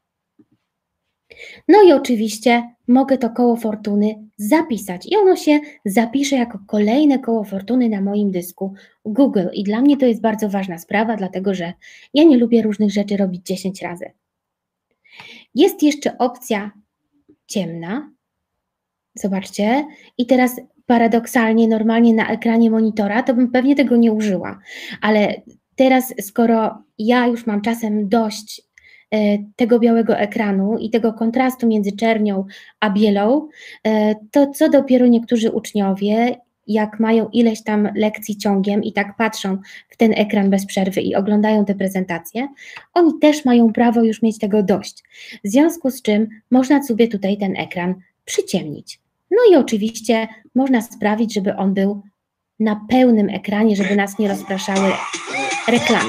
No i oczywiście mogę to koło fortuny zapisać i ono się zapisze jako kolejne koło fortuny na moim dysku Google. I dla mnie to jest bardzo ważna sprawa, dlatego że ja nie lubię różnych rzeczy robić dziesięć razy. Jest jeszcze opcja ciemna. Zobaczcie. I teraz paradoksalnie, normalnie na ekranie monitora, to bym pewnie tego nie użyła. Ale teraz, skoro ja już mam czasem dość tego białego ekranu i tego kontrastu między czernią a bielą, to co dopiero niektórzy uczniowie, jak mają ileś tam lekcji ciągiem i tak patrzą w ten ekran bez przerwy i oglądają te prezentacje, oni też mają prawo już mieć tego dość. W związku z czym można sobie tutaj ten ekran przyciemnić. No i oczywiście można sprawić, żeby on był na pełnym ekranie, żeby nas nie rozpraszały reklamy.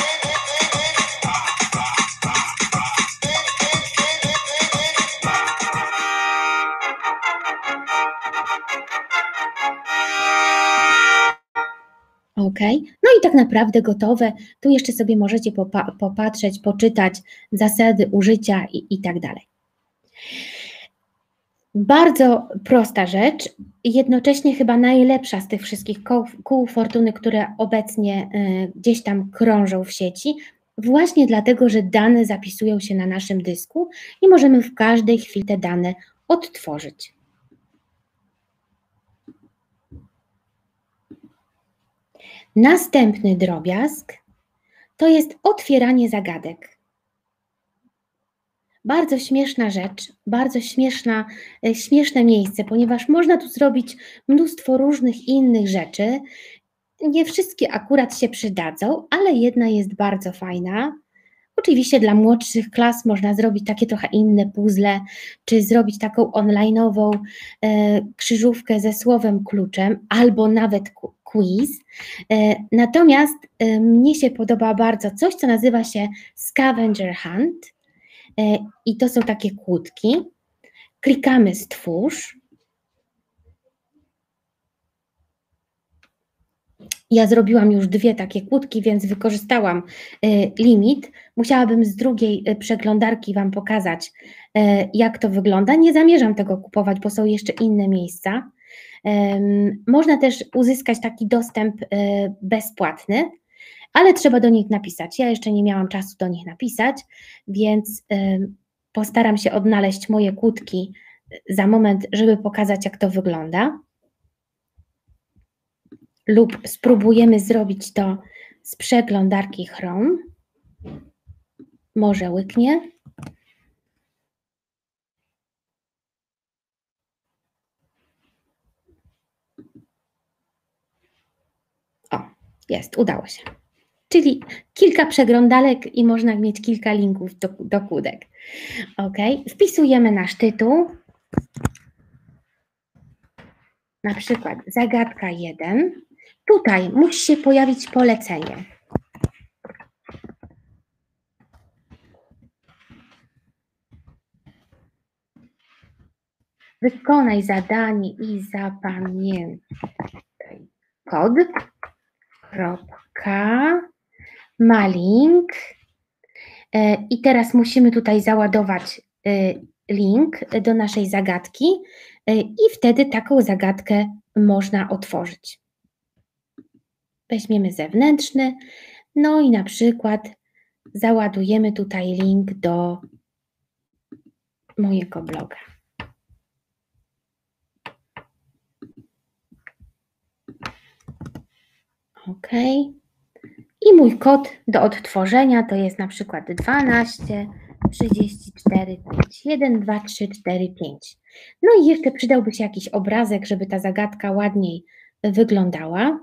Ok, no i tak naprawdę gotowe. Tu jeszcze sobie możecie popa popatrzeć, poczytać zasady użycia i, i tak dalej. Bardzo prosta rzecz, jednocześnie chyba najlepsza z tych wszystkich kół, kół fortuny, które obecnie y, gdzieś tam krążą w sieci, właśnie dlatego, że dane zapisują się na naszym dysku i możemy w każdej chwili te dane odtworzyć. Następny drobiazg to jest otwieranie zagadek. Bardzo śmieszna rzecz, bardzo śmieszna, śmieszne miejsce, ponieważ można tu zrobić mnóstwo różnych innych rzeczy. Nie wszystkie akurat się przydadzą, ale jedna jest bardzo fajna. Oczywiście dla młodszych klas można zrobić takie trochę inne puzzle, czy zrobić taką online'ową e, krzyżówkę ze słowem kluczem, albo nawet quiz. E, natomiast e, mnie się podoba bardzo coś, co nazywa się Scavenger Hunt. E, I to są takie kłódki. Klikamy stwórz. Ja zrobiłam już dwie takie kłódki, więc wykorzystałam y, limit. Musiałabym z drugiej y, przeglądarki Wam pokazać, y, jak to wygląda. Nie zamierzam tego kupować, bo są jeszcze inne miejsca. Y, można też uzyskać taki dostęp y, bezpłatny, ale trzeba do nich napisać. Ja jeszcze nie miałam czasu do nich napisać, więc y, postaram się odnaleźć moje kłódki za moment, żeby pokazać, jak to wygląda. Lub spróbujemy zrobić to z przeglądarki Chrome. Może łyknie. O, jest, udało się. Czyli kilka przeglądalek i można mieć kilka linków do, do kółek. Ok, wpisujemy nasz tytuł. Na przykład zagadka jeden. Tutaj musi się pojawić polecenie. Wykonaj zadanie i zapamiętaj kod. Kropka. Ma link. I teraz musimy tutaj załadować link do naszej zagadki i wtedy taką zagadkę można otworzyć. Weźmiemy zewnętrzny, no i na przykład załadujemy tutaj link do mojego bloga. OK. I mój kod do odtworzenia to jest na przykład dwanaście, trzydzieści cztery, pięć, jeden, dwa, trzy, cztery, pięć. No i jeszcze przydałby się jakiś obrazek, żeby ta zagadka ładniej wyglądała.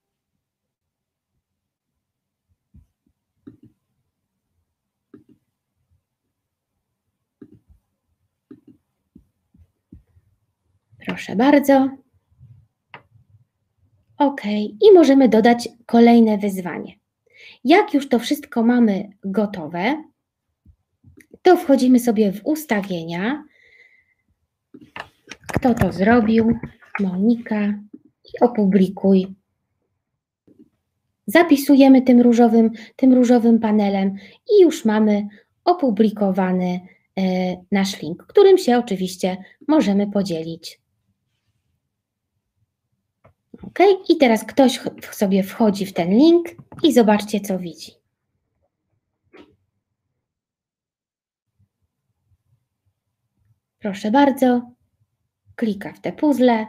Proszę bardzo. OK. I możemy dodać kolejne wyzwanie. Jak już to wszystko mamy gotowe, to wchodzimy sobie w ustawienia. Kto to zrobił? Monika. I opublikuj. Zapisujemy tym różowym, tym różowym panelem i już mamy opublikowany e, nasz link, którym się oczywiście możemy podzielić. OK. I teraz ktoś sobie wchodzi w ten link i zobaczcie, co widzi. Proszę bardzo, klika w te puzzle.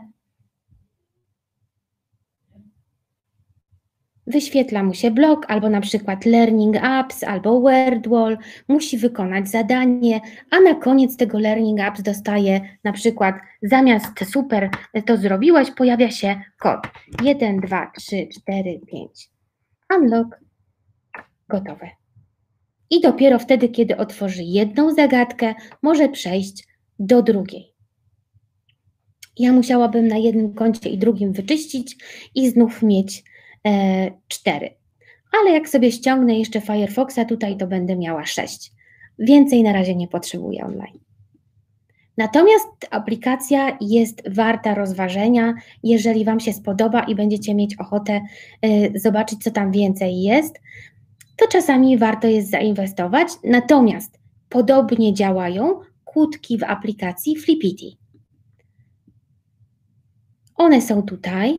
Wyświetla mu się blok, albo na przykład Learning Apps, albo WordWall. Musi wykonać zadanie, a na koniec tego Learning Apps dostaje na przykład zamiast super to zrobiłeś, pojawia się kod jeden, dwa, trzy, cztery, pięć. Unlock. Gotowe. I dopiero wtedy, kiedy otworzy jedną zagadkę, może przejść do drugiej. Ja musiałabym na jednym koncie i drugim wyczyścić i znów mieć e, cztery. Ale jak sobie ściągnę jeszcze Firefoxa tutaj, to będę miała sześć. Więcej na razie nie potrzebuję online. Natomiast aplikacja jest warta rozważenia. Jeżeli Wam się spodoba i będziecie mieć ochotę e, zobaczyć, co tam więcej jest, to czasami warto jest zainwestować. Natomiast podobnie działają kłódki w aplikacji Flippity. One są tutaj.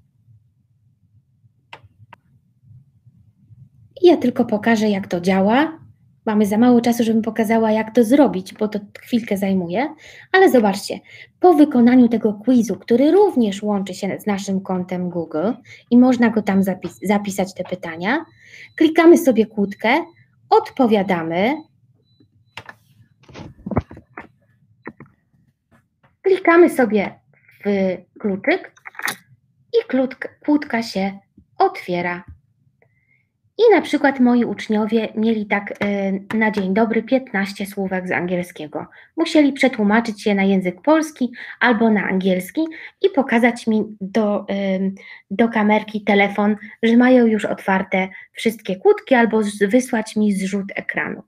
I ja tylko pokażę, jak to działa. Mamy za mało czasu, żebym pokazała, jak to zrobić, bo to chwilkę zajmuje. Ale zobaczcie, po wykonaniu tego quizu, który również łączy się z naszym kontem Google i można go tam zapis zapisać te pytania, klikamy sobie kłódkę, odpowiadamy. Klikamy sobie w kluczyk i kłódka, kłódka się otwiera. I na przykład moi uczniowie mieli tak y, na dzień dobry piętnaście słówek z angielskiego. Musieli przetłumaczyć je na język polski albo na angielski i pokazać mi do, y, do kamerki telefon, że mają już otwarte wszystkie kłódki albo z, wysłać mi zrzut ekranu.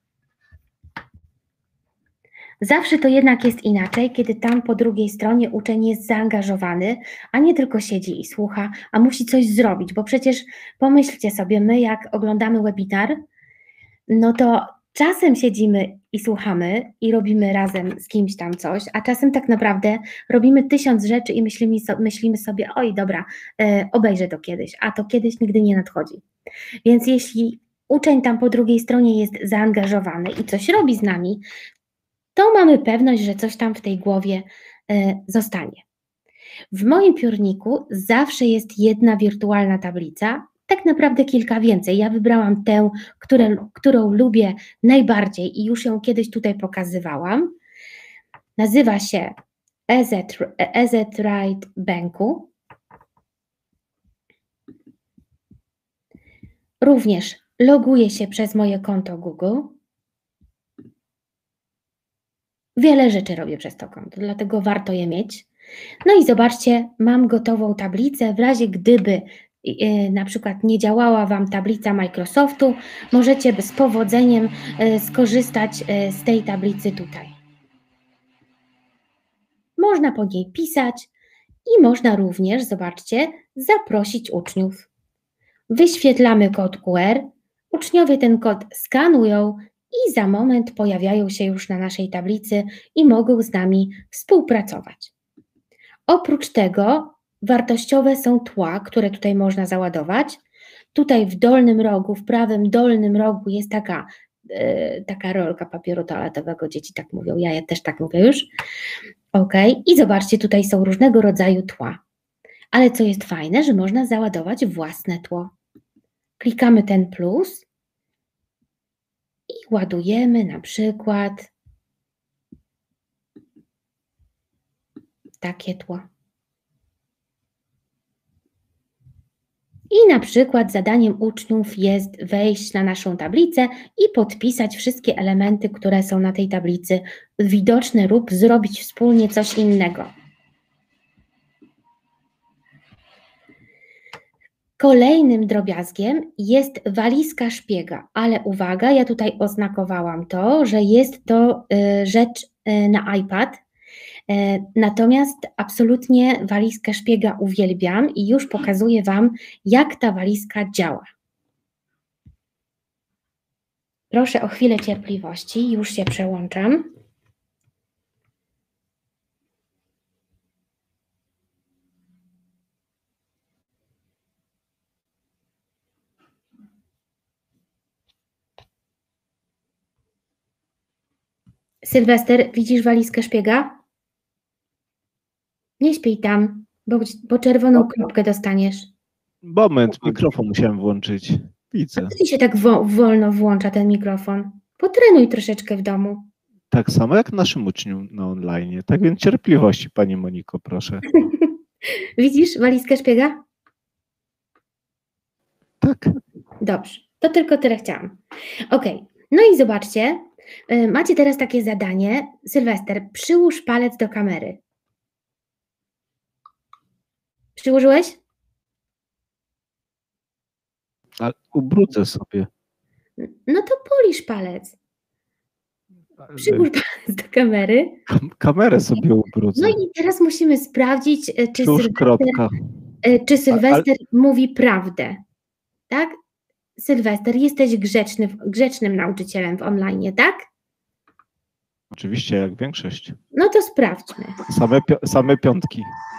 Zawsze to jednak jest inaczej, kiedy tam po drugiej stronie uczeń jest zaangażowany, a nie tylko siedzi i słucha, a musi coś zrobić, bo przecież pomyślcie sobie, my jak oglądamy webinar, no to czasem siedzimy i słuchamy i robimy razem z kimś tam coś, a czasem tak naprawdę robimy tysiąc rzeczy i myślimy, myślimy sobie, oj dobra, e, obejrzę to kiedyś, a to kiedyś nigdy nie nadchodzi. Więc jeśli uczeń tam po drugiej stronie jest zaangażowany i coś robi z nami, to mamy pewność, że coś tam w tej głowie y, zostanie. W moim piórniku zawsze jest jedna wirtualna tablica, tak naprawdę kilka więcej. Ja wybrałam tę, które, którą lubię najbardziej i już ją kiedyś tutaj pokazywałam. Nazywa się E Z, E Z Ride Banku. Również loguję się przez moje konto Google. Wiele rzeczy robię przez to konto, dlatego warto je mieć. No i zobaczcie, mam gotową tablicę. W razie gdyby yy, na przykład nie działała Wam tablica Microsoftu, możecie z powodzeniem yy, skorzystać yy, z tej tablicy tutaj. Można po niej pisać i można również, zobaczcie, zaprosić uczniów. Wyświetlamy kod Q R, uczniowie ten kod skanują i za moment pojawiają się już na naszej tablicy i mogą z nami współpracować. Oprócz tego wartościowe są tła, które tutaj można załadować. Tutaj w dolnym rogu, w prawym dolnym rogu jest taka, yy, taka rolka papieru toaletowego, dzieci tak mówią, ja, ja też tak mówię już. Ok, i zobaczcie, tutaj są różnego rodzaju tła. Ale co jest fajne, że można załadować własne tło. Klikamy ten plus i ładujemy na przykład takie tło. I na przykład zadaniem uczniów jest wejść na naszą tablicę i podpisać wszystkie elementy, które są na tej tablicy widoczne lub zrobić wspólnie coś innego. Kolejnym drobiazgiem jest walizka szpiega, ale uwaga, ja tutaj oznakowałam to, że jest to y, rzecz y, na iPad, y, natomiast absolutnie walizkę szpiega uwielbiam i już pokazuję Wam, jak ta walizka działa. Proszę o chwilę cierpliwości, już się przełączam. Sylwester, widzisz walizkę szpiega? Nie śpij tam, bo, bo czerwoną kropkę dostaniesz. Moment, mikrofon musiałem włączyć. Widzę. Ty się tak wo wolno włącza ten mikrofon. Potrenuj troszeczkę w domu. Tak samo jak naszym uczniom na online. Tak więc cierpliwości, Pani Moniko, proszę. Widzisz walizkę szpiega? Tak. Dobrze, to tylko tyle chciałam. Ok, no i zobaczcie, yy, macie teraz takie zadanie. Sylwester, przyłóż palec do kamery. Przyłożyłeś? Ale ubrudzę sobie. No to polisz palec. Przyłóż palec do kamery. Kam kamerę sobie ubrudzę. No i teraz musimy sprawdzić, czy Przyłóż Sylwester, kropka. czy Sylwester Ale... mówi prawdę. Tak? Sylwester, jesteś grzeczny, grzecznym nauczycielem w online, tak? Oczywiście, jak większość. No to sprawdźmy. Same, pi same piątki.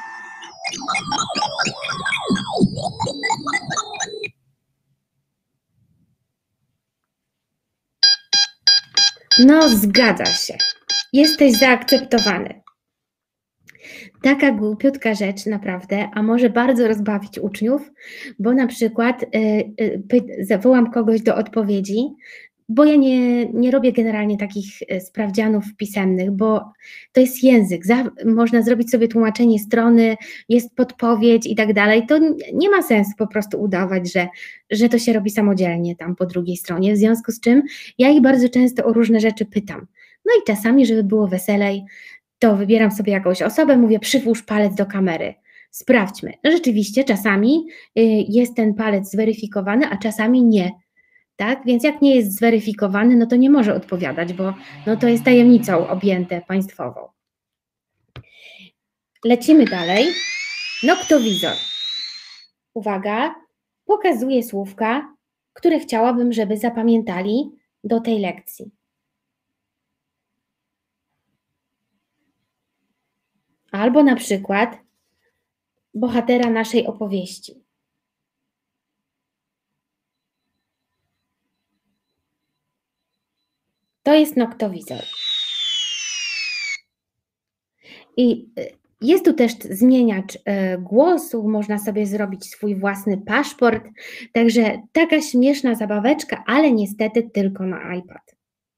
No, zgadza się. Jesteś zaakceptowany. Taka głupiutka rzecz naprawdę, a może bardzo rozbawić uczniów, bo na przykład y, y, zawołam kogoś do odpowiedzi, bo ja nie, nie robię generalnie takich sprawdzianów pisemnych, bo to jest język, Za, można zrobić sobie tłumaczenie strony, jest podpowiedź i tak dalej, to nie ma sensu po prostu udawać, że, że to się robi samodzielnie tam po drugiej stronie, w związku z czym ja ich bardzo często o różne rzeczy pytam. No i czasami, żeby było weselej, to wybieram sobie jakąś osobę, mówię przyłóż palec do kamery, sprawdźmy. Rzeczywiście czasami y, jest ten palec zweryfikowany, a czasami nie. Tak? Więc jak nie jest zweryfikowany, no to nie może odpowiadać, bo no to jest tajemnicą objęte państwową. Lecimy dalej. Noktowizor. Uwaga, pokazuję słówka, które chciałabym, żeby zapamiętali do tej lekcji. Albo na przykład bohatera naszej opowieści. To jest noktowizor. I Jest tu też zmieniacz e, głosu, można sobie zrobić swój własny paszport, także taka śmieszna zabaweczka, ale niestety tylko na iPad.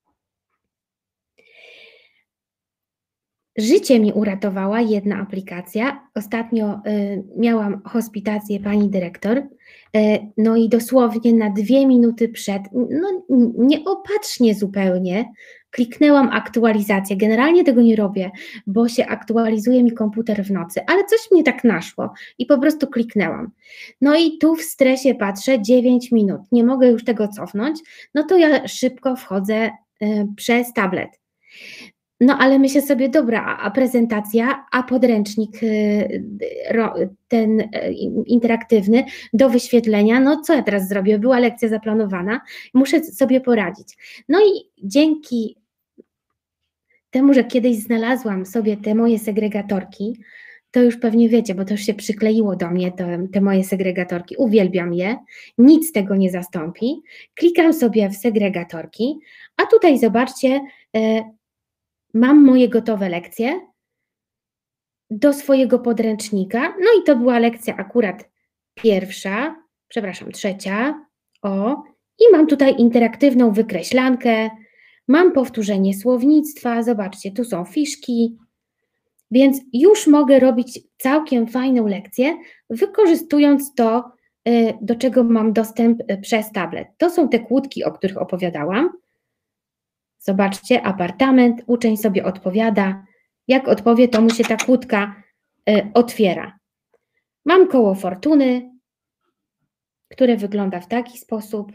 Życie mi uratowała jedna aplikacja. Ostatnio y, miałam hospitację pani dyrektor, y, no i dosłownie na dwie minuty przed, no nieopatrznie zupełnie, kliknęłam aktualizację. Generalnie tego nie robię, bo się aktualizuje mi komputer w nocy, ale coś mnie tak naszło i po prostu kliknęłam. No i tu w stresie patrzę, dziewięć minut, nie mogę już tego cofnąć, no to ja szybko wchodzę y, przez tablet. No ale myślę sobie, dobra, a, a prezentacja, a podręcznik y, ro, ten y, interaktywny do wyświetlenia, no co ja teraz zrobię? Była lekcja zaplanowana, muszę sobie poradzić. No i dzięki temu, że kiedyś znalazłam sobie te moje segregatorki, to już pewnie wiecie, bo to już się przykleiło do mnie, to, te moje segregatorki, uwielbiam je, nic tego nie zastąpi. Klikam sobie w segregatorki, a tutaj zobaczcie, y, mam moje gotowe lekcje do swojego podręcznika, no i to była lekcja akurat pierwsza, przepraszam, trzecia, o, i mam tutaj interaktywną wykreślankę, mam powtórzenie słownictwa, zobaczcie, tu są fiszki, więc już mogę robić całkiem fajną lekcję, wykorzystując to, do czego mam dostęp przez tablet. To są te kłódki, o których opowiadałam. Zobaczcie, apartament, uczeń sobie odpowiada. Jak odpowie, to mu się ta kłódka y, otwiera. Mam koło fortuny, które wygląda w taki sposób.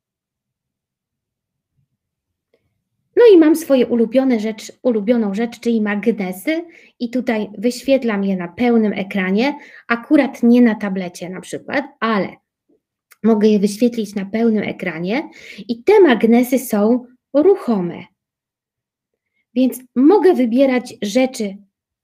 No i mam swoje ulubione rzecz, ulubioną rzecz, czyli magnesy i tutaj wyświetlam je na pełnym ekranie, akurat nie na tablecie na przykład, ale mogę je wyświetlić na pełnym ekranie i te magnesy są ruchome. Więc mogę wybierać rzeczy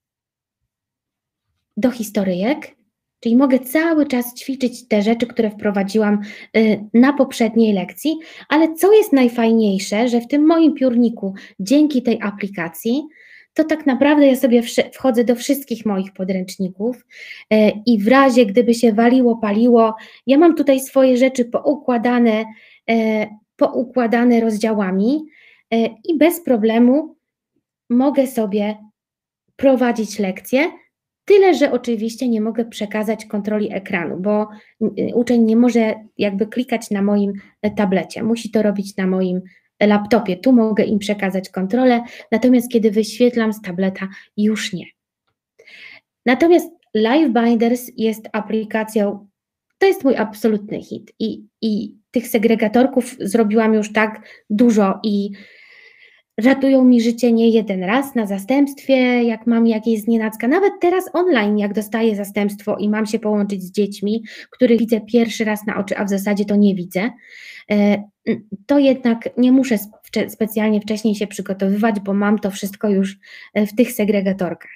do historyjek, czyli mogę cały czas ćwiczyć te rzeczy, które wprowadziłam na poprzedniej lekcji, ale co jest najfajniejsze, że w tym moim piórniku, dzięki tej aplikacji, to tak naprawdę ja sobie wchodzę do wszystkich moich podręczników i w razie, gdyby się waliło, paliło, ja mam tutaj swoje rzeczy poukładane, poukładane rozdziałami i bez problemu mogę sobie prowadzić lekcje, tyle, że oczywiście nie mogę przekazać kontroli ekranu, bo uczeń nie może jakby klikać na moim tablecie, musi to robić na moim laptopie. Tu mogę im przekazać kontrolę, natomiast kiedy wyświetlam z tableta, już nie. Natomiast LiveBinders jest aplikacją, to jest mój absolutny hit i, i tych segregatorków zrobiłam już tak dużo i ratują mi życie nie jeden raz na zastępstwie, jak mam jakieś znienacka, nawet teraz online, jak dostaję zastępstwo i mam się połączyć z dziećmi, których widzę pierwszy raz na oczy, a w zasadzie to nie widzę, to jednak nie muszę specjalnie wcześniej się przygotowywać, bo mam to wszystko już w tych segregatorkach.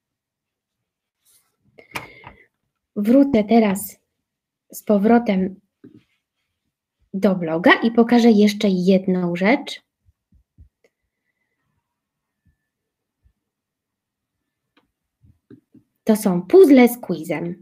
Wrócę teraz z powrotem do bloga i pokażę jeszcze jedną rzecz. To są puzzle z quizem.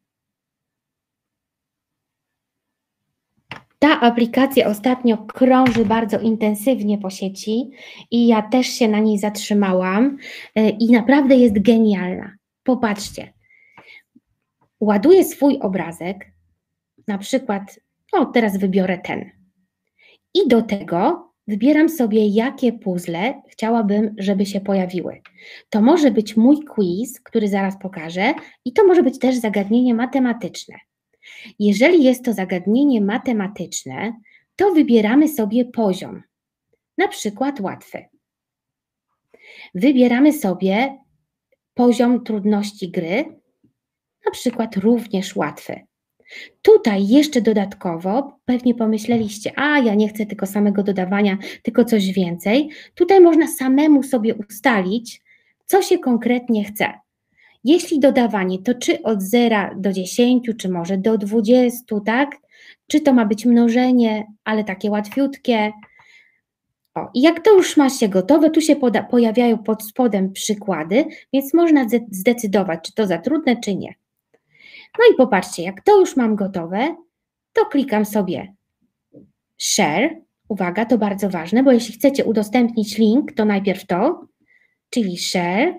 Ta aplikacja ostatnio krąży bardzo intensywnie po sieci i ja też się na niej zatrzymałam i naprawdę jest genialna. Popatrzcie. Ładuję swój obrazek, na przykład, o teraz wybiorę ten. I do tego wybieram sobie, jakie puzzle chciałabym, żeby się pojawiły. To może być mój quiz, który zaraz pokażę, i to może być też zagadnienie matematyczne. Jeżeli jest to zagadnienie matematyczne, to wybieramy sobie poziom, na przykład łatwy. Wybieramy sobie poziom trudności gry, na przykład również łatwy. Tutaj jeszcze dodatkowo, pewnie pomyśleliście, a ja nie chcę tylko samego dodawania, tylko coś więcej. Tutaj można samemu sobie ustalić, co się konkretnie chce. Jeśli dodawanie, to czy od zera do dziesięciu, czy może do dwudziestu, tak? Czy to ma być mnożenie, ale takie łatwiutkie. O, i jak to już ma się gotowe, tu się poda, pojawiają pod spodem przykłady, więc można zdecydować, czy to za trudne, czy nie. No i popatrzcie, jak to już mam gotowe, to klikam sobie share. Uwaga, to bardzo ważne, bo jeśli chcecie udostępnić link, to najpierw to, czyli share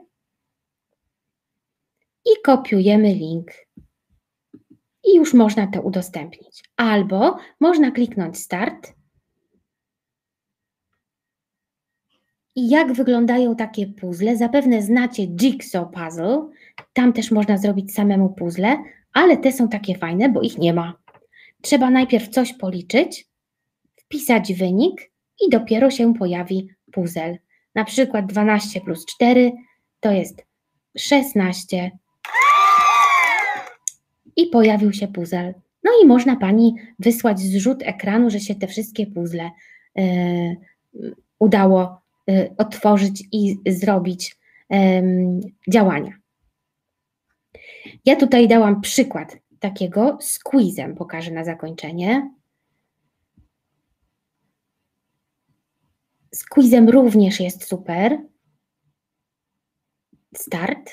i kopiujemy link. I już można to udostępnić. Albo można kliknąć start. I jak wyglądają takie puzzle? Zapewne znacie Jigsaw Puzzle. Tam też można zrobić samemu puzzle, ale te są takie fajne, bo ich nie ma. Trzeba najpierw coś policzyć, wpisać wynik i dopiero się pojawi puzzle. Na przykład dwanaście plus cztery to jest szesnaście. I pojawił się puzzle. No i można Pani wysłać zrzut ekranu, że się te wszystkie puzzle yy, udało yy, otworzyć i zrobić yy, działania. Ja tutaj dałam przykład takiego z quizem, pokażę na zakończenie. Z quizem również jest super. Start.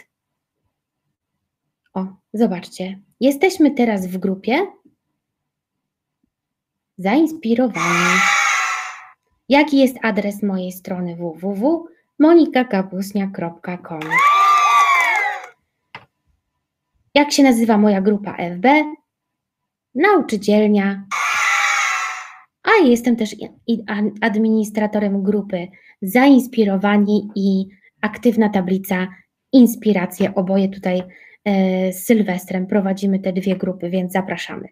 O, zobaczcie. Jesteśmy teraz w grupie zainspirowani. Jaki jest adres mojej strony w w w kropka monika kapusniak kropka com? Jak się nazywa moja grupa F B? Nauczycielnia. A jestem też administratorem grupy Zainspirowani i aktywna tablica Inspiracje. Oboje tutaj z Sylwestrem prowadzimy te dwie grupy, więc zapraszamy.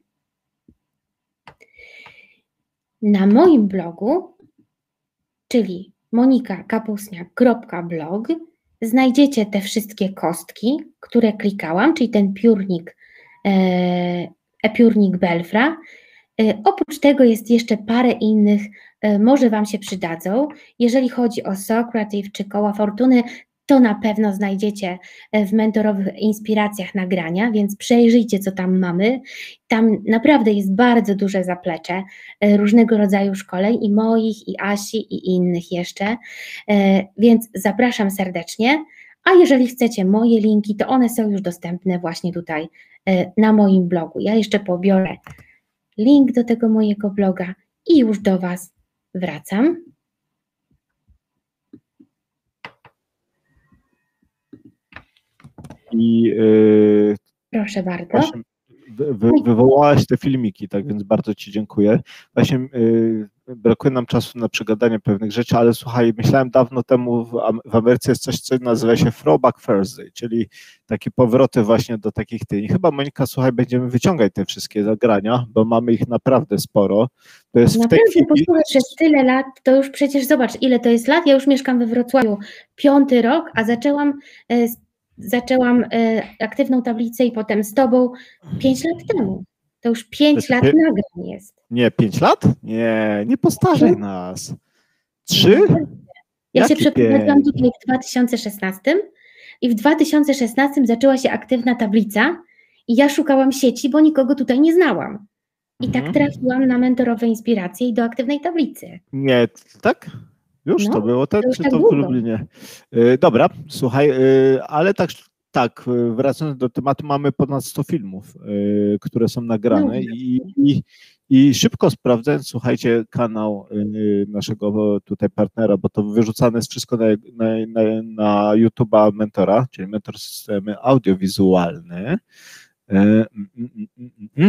Na moim blogu, czyli monika kapusniak kropka blog, znajdziecie te wszystkie kostki, które klikałam, czyli ten piórnik, e-piórnik Belfra. Oprócz tego jest jeszcze parę innych, może Wam się przydadzą. Jeżeli chodzi o Socrative czy Koła Fortuny, to na pewno znajdziecie w mentorowych inspiracjach nagrania, więc przejrzyjcie, co tam mamy. Tam naprawdę jest bardzo duże zaplecze różnego rodzaju szkoleń i moich, i Asi, i innych jeszcze, więc zapraszam serdecznie. A jeżeli chcecie moje linki, to one są już dostępne właśnie tutaj na moim blogu. Ja jeszcze pobiorę link do tego mojego bloga i już do Was wracam. I yy, proszę bardzo. Właśnie wy, wy, wywołałaś te filmiki, tak więc bardzo Ci dziękuję. Właśnie yy, brakuje nam czasu na przegadanie pewnych rzeczy, ale słuchaj, myślałem dawno temu, w, w Ameryce jest coś, co nazywa się Throwback Thursday, czyli takie powroty właśnie do takich tyń. Chyba, Monika, słuchaj, będziemy wyciągać te wszystkie nagrania, bo mamy ich naprawdę sporo. To jest naprawdę, w tej chwili... posłuchaj, przez tyle lat, to już przecież zobacz, ile to jest lat. Ja już mieszkam we Wrocławiu piąty rok, a zaczęłam e, Zaczęłam e, aktywną tablicę i potem z Tobą pięć lat temu. To już pięć lat nagrań jest. Nie, pięć lat? Nie, nie postarzej nas. Trzy? Ja Jakie się przeprowadziłam tutaj w dwa tysiące szesnastym i w dwa tysiące szesnastym zaczęła się aktywna tablica i ja szukałam sieci, bo nikogo tutaj nie znałam. I mhm. tak trafiłam na mentorowe inspiracje i do aktywnej tablicy. Nie, tak? Już no, to było, tak, to czy tak to w Lublinie? Yy, dobra, słuchaj, yy, ale tak, tak, wracając do tematu, mamy ponad sto filmów, yy, które są nagrane no, i, i, i szybko sprawdzając, słuchajcie, kanał yy, naszego tutaj partnera, bo to wyrzucane jest wszystko na, na, na, na YouTube'a Mentora, czyli Mentor Systemy Audiowizualne. Yy, yy, yy,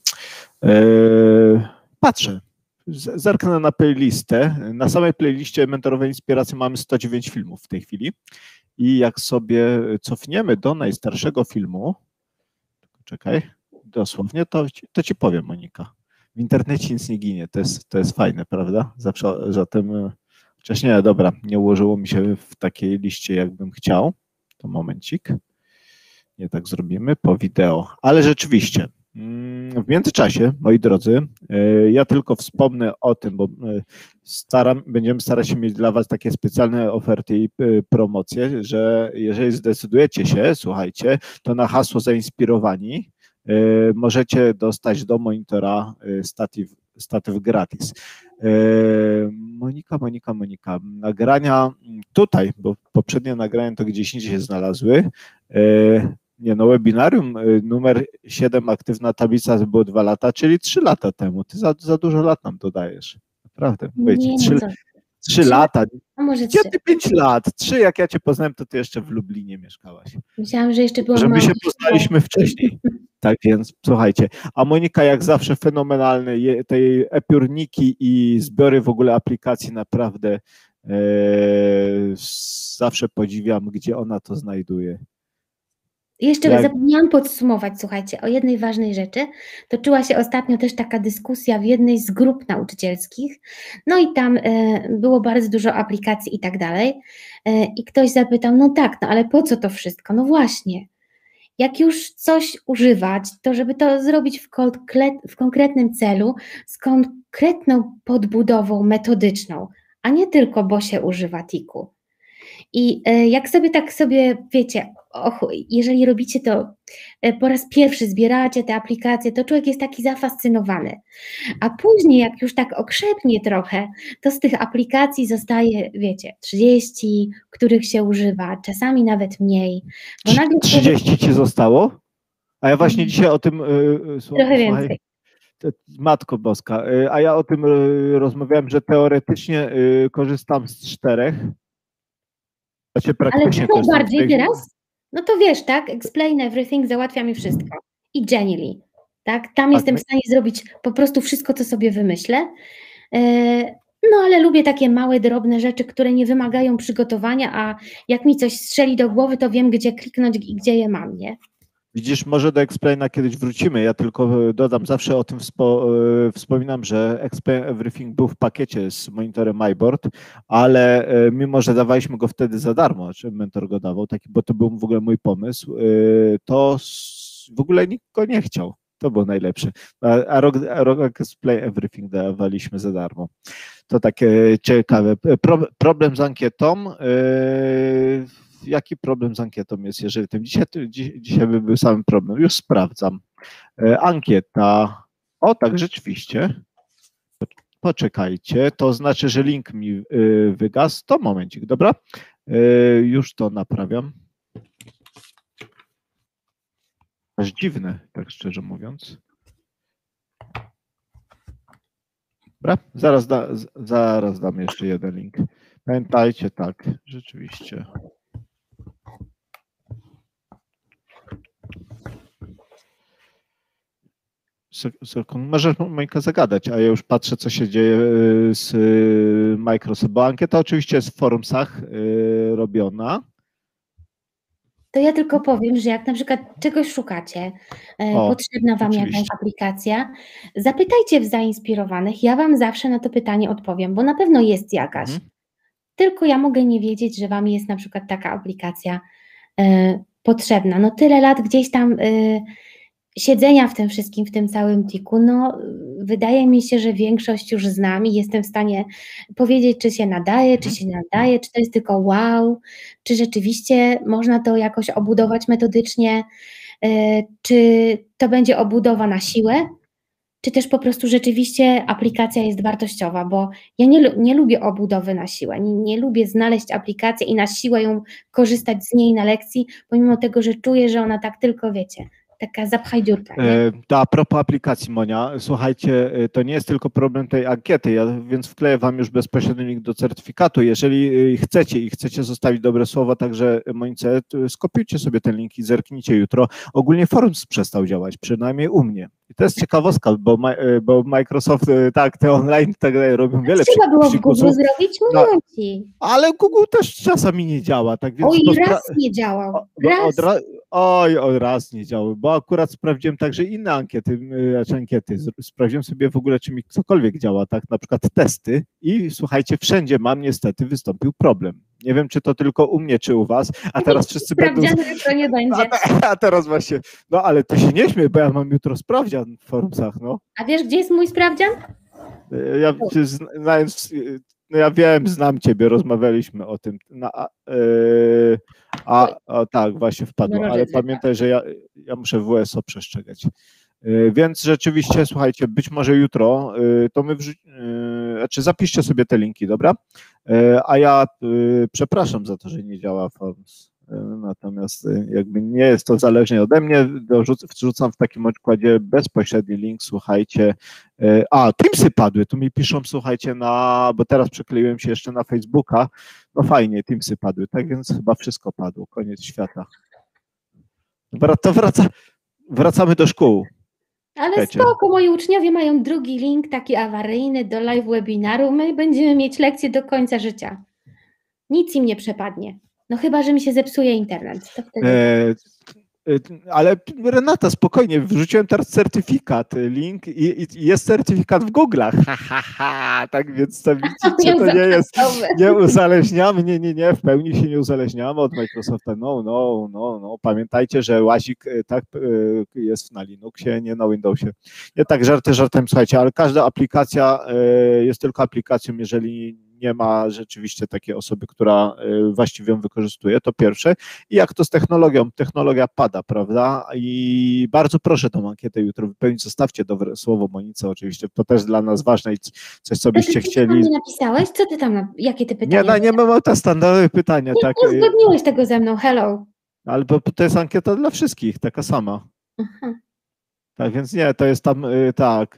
yy, patrzę. Zerknę na playlistę. Na samej playliście mentorowej inspiracji mamy sto dziewięć filmów w tej chwili i jak sobie cofniemy do najstarszego filmu, czekaj, dosłownie, to, to Ci powiem, Monika. W internecie nic nie ginie, to jest, to jest fajne, prawda? Zawsze, zatem, chociaż nie, dobra, nie ułożyło mi się w takiej liście, jakbym chciał. To momencik. Nie tak zrobimy, po wideo. Ale rzeczywiście, w międzyczasie, moi drodzy, ja tylko wspomnę o tym, bo staram, będziemy starać się mieć dla Was takie specjalne oferty i promocje, że jeżeli zdecydujecie się, słuchajcie, to na hasło zainspirowani możecie dostać do monitora Stativ statyw gratis. Monika, Monika, Monika, nagrania tutaj, bo poprzednie nagrania to gdzieś indziej się znalazły. Nie no, webinarium numer siedem, aktywna tablica, to było dwa lata, czyli trzy lata temu. Ty za, za dużo lat nam dodajesz. Naprawdę. Nie, trzy, no co? trzy lata. A może Gdzie trzy? ty pięć lat? Trzy, jak ja cię poznałem, to ty jeszcze w Lublinie mieszkałaś. Myślałam, że jeszcze byłam Że my mała. się poznaliśmy wcześniej. Tak więc, słuchajcie, a Monika jak zawsze fenomenalne, je- tej e-piórniki i zbiory w ogóle aplikacji naprawdę e, zawsze podziwiam, gdzie ona to znajduje. Jeszcze Jak- zapomniałam podsumować, słuchajcie, o jednej ważnej rzeczy. Toczyła się ostatnio też taka dyskusja w jednej z grup nauczycielskich, no i tam e, było bardzo dużo aplikacji i tak dalej. E, I ktoś zapytał, no tak, no ale po co to wszystko? No właśnie, jak już coś używać, to żeby to zrobić w, konkre- w konkretnym celu, z konkretną podbudową metodyczną, a nie tylko, bo się używa tiku. I e, jak sobie tak sobie, wiecie, och, jeżeli robicie to e, po raz pierwszy, zbieracie te aplikacje, to człowiek jest taki zafascynowany. A później, jak już tak okrzepnie trochę, to z tych aplikacji zostaje, wiecie, trzydzieści, których się używa, czasami nawet mniej. Bo nagle trzydzieści ci zostało? A ja właśnie Mhm. dzisiaj o tym, y, y, słu- trochę słuchaj, więcej. te- Matko Boska, y, a ja o tym y, rozmawiałem, że teoretycznie y, korzystam z czterech, znaczy Ale praktycznie co korzystam z najbardziej tych. teraz? No to wiesz, tak? Explain everything załatwia mi wszystko. I Genially, tak? Tam jestem w stanie zrobić po prostu wszystko, co sobie wymyślę. E, No ale lubię takie małe, drobne rzeczy, które nie wymagają przygotowania, a jak mi coś strzeli do głowy, to wiem, gdzie kliknąć i gdzie je mam, nie? Widzisz, może do Explaina kiedyś wrócimy. Ja tylko dodam, zawsze o tym wspo, e, wspominam, że Explain Everything był w pakiecie z monitorem MyBoard, ale e, mimo, że dawaliśmy go wtedy za darmo, czy mentor go dawał, taki, bo to był w ogóle mój pomysł, e, to s- w ogóle nikt go nie chciał. To było najlepsze. A, a rok, a rok Explain Everything dawaliśmy za darmo. To takie ciekawe. Pro, problem z ankietą. e, Jaki problem z ankietą jest, jeżeli tym dzisiaj, dziś- dzisiaj by był sam problem? Już sprawdzam. E, Ankieta. O, tak, rzeczywiście. Poczekajcie, to znaczy, że link mi y, wygasł. To momencik, dobra? Y, Już to naprawiam. Aż dziwne, tak szczerze mówiąc. Dobra, zaraz, da, z- zaraz dam jeszcze jeden link. Pamiętajcie, tak, rzeczywiście. Sek- Sekund, możesz Monika zagadać, a ja już patrzę, co się dzieje y, z y, Microsoft, bo ankieta oczywiście jest w forumsach y, robiona. To ja tylko powiem, że jak na przykład czegoś szukacie, e, O, potrzebna Wam jakaś rzeczywiście. aplikacja, zapytajcie w zainspirowanych, ja Wam zawsze na to pytanie odpowiem, bo na pewno jest jakaś. Mhm. Tylko ja mogę nie wiedzieć, że Wam jest na przykład taka aplikacja e, potrzebna. No tyle lat gdzieś tam e, siedzenia w tym wszystkim, w tym całym tiku, no wydaje mi się, że większość już znam i jestem w stanie powiedzieć, czy się nadaje, czy się nie nadaje, czy to jest tylko wow, czy rzeczywiście można to jakoś obudować metodycznie, e, czy to będzie obudowa na siłę, czy też po prostu rzeczywiście aplikacja jest wartościowa, bo ja nie, lu- nie lubię obudowy na siłę, nie, nie lubię znaleźć aplikację i na siłę ją korzystać z niej na lekcji, pomimo tego, że czuję, że ona tak tylko, wiecie, taka zapchaj dziurka, nie? E, To a propos aplikacji, Monia, słuchajcie, e, to nie jest tylko problem tej ankiety, ja więc wkleję Wam już bezpośredni link do certyfikatu. Jeżeli e, chcecie i chcecie zostawić dobre słowa także Monice, to skopiujcie sobie ten link i zerknijcie jutro. Ogólnie forum przestał działać, przynajmniej u mnie. I to jest ciekawostka, bo, ma- e, bo Microsoft, e, tak, te online tak dalej robią wiele Trzeba było w Google psikusów, zrobić, No, mówię ci. ale Google też czasami nie działa, tak więc... Oj, to spra- raz nie działał, O, bo raz. od ra- Oj, od raz nie działały, bo akurat sprawdziłem także inne ankiety, y, znaczy ankiety. Z- Sprawdziłem sobie w ogóle, czy mi cokolwiek działa, tak, na przykład testy i słuchajcie, wszędzie mam niestety wystąpił problem. Nie wiem, czy to tylko u mnie, czy u was, a teraz wszyscy będą... Sprawdziany jutro nie będzie. A, te- a teraz właśnie, no ale ty się nie śmiej, bo ja mam jutro sprawdzian w forumsach, no. A wiesz, gdzie jest mój sprawdzian? Y, Ja, czy zna- znając, y, no ja wiem, znam ciebie, rozmawialiśmy o tym. No, a, y, a, a tak, właśnie wpadło, No, ale że- że pamiętaj, że ja, ja muszę W S O przestrzegać. Więc rzeczywiście, słuchajcie, być może jutro to my wrzu- znaczy zapiszcie sobie te linki, dobra? A ja przepraszam za to, że nie działa Forms. Natomiast jakby nie jest to zależnie ode mnie, wrzucam w takim układzie bezpośredni link, słuchajcie. A, Teamsy padły, tu mi piszą, słuchajcie, na, bo teraz przekleiłem się jeszcze na Facebooka, no fajnie, Teamsy padły, tak więc chyba wszystko padło, koniec świata. To wraca, wracamy do szkół. Ale Wiecie. spoko, moi uczniowie mają drugi link, taki awaryjny do live webinaru, my będziemy mieć lekcje do końca życia. Nic im nie przepadnie. No chyba, że mi się zepsuje internet. To wtedy... E, ale Renata, spokojnie, wrzuciłem teraz certyfikat, link i, i jest certyfikat w Google'ach. Ha, ha, ha. Tak więc to widzicie, to nie jest, nie uzależniamy, nie, nie, nie, w pełni się nie uzależniamy od Microsofta. No, no, no, no. Pamiętajcie, że łazik tak jest na Linuxie, nie na Windowsie. Nie tak żarty żartem, słuchajcie, ale każda aplikacja jest tylko aplikacją, jeżeli nie ma rzeczywiście takiej osoby, która właściwie ją wykorzystuje, to pierwsze. I jak to z technologią? Technologia pada, prawda? I bardzo proszę tą ankietę jutro wypełnić. Zostawcie dobre słowo Monice oczywiście, to też dla nas ważne i coś, co byście ty chcieli. Nie napisałeś? Co ty tam, jakie ty pytania? Nie, no, nie mam te standardowe pytania. Nie, tak. nie uzgodniłeś tego ze mną, hello. Ale bo to jest ankieta dla wszystkich, taka sama. Aha. Tak, więc nie, to jest tam, tak,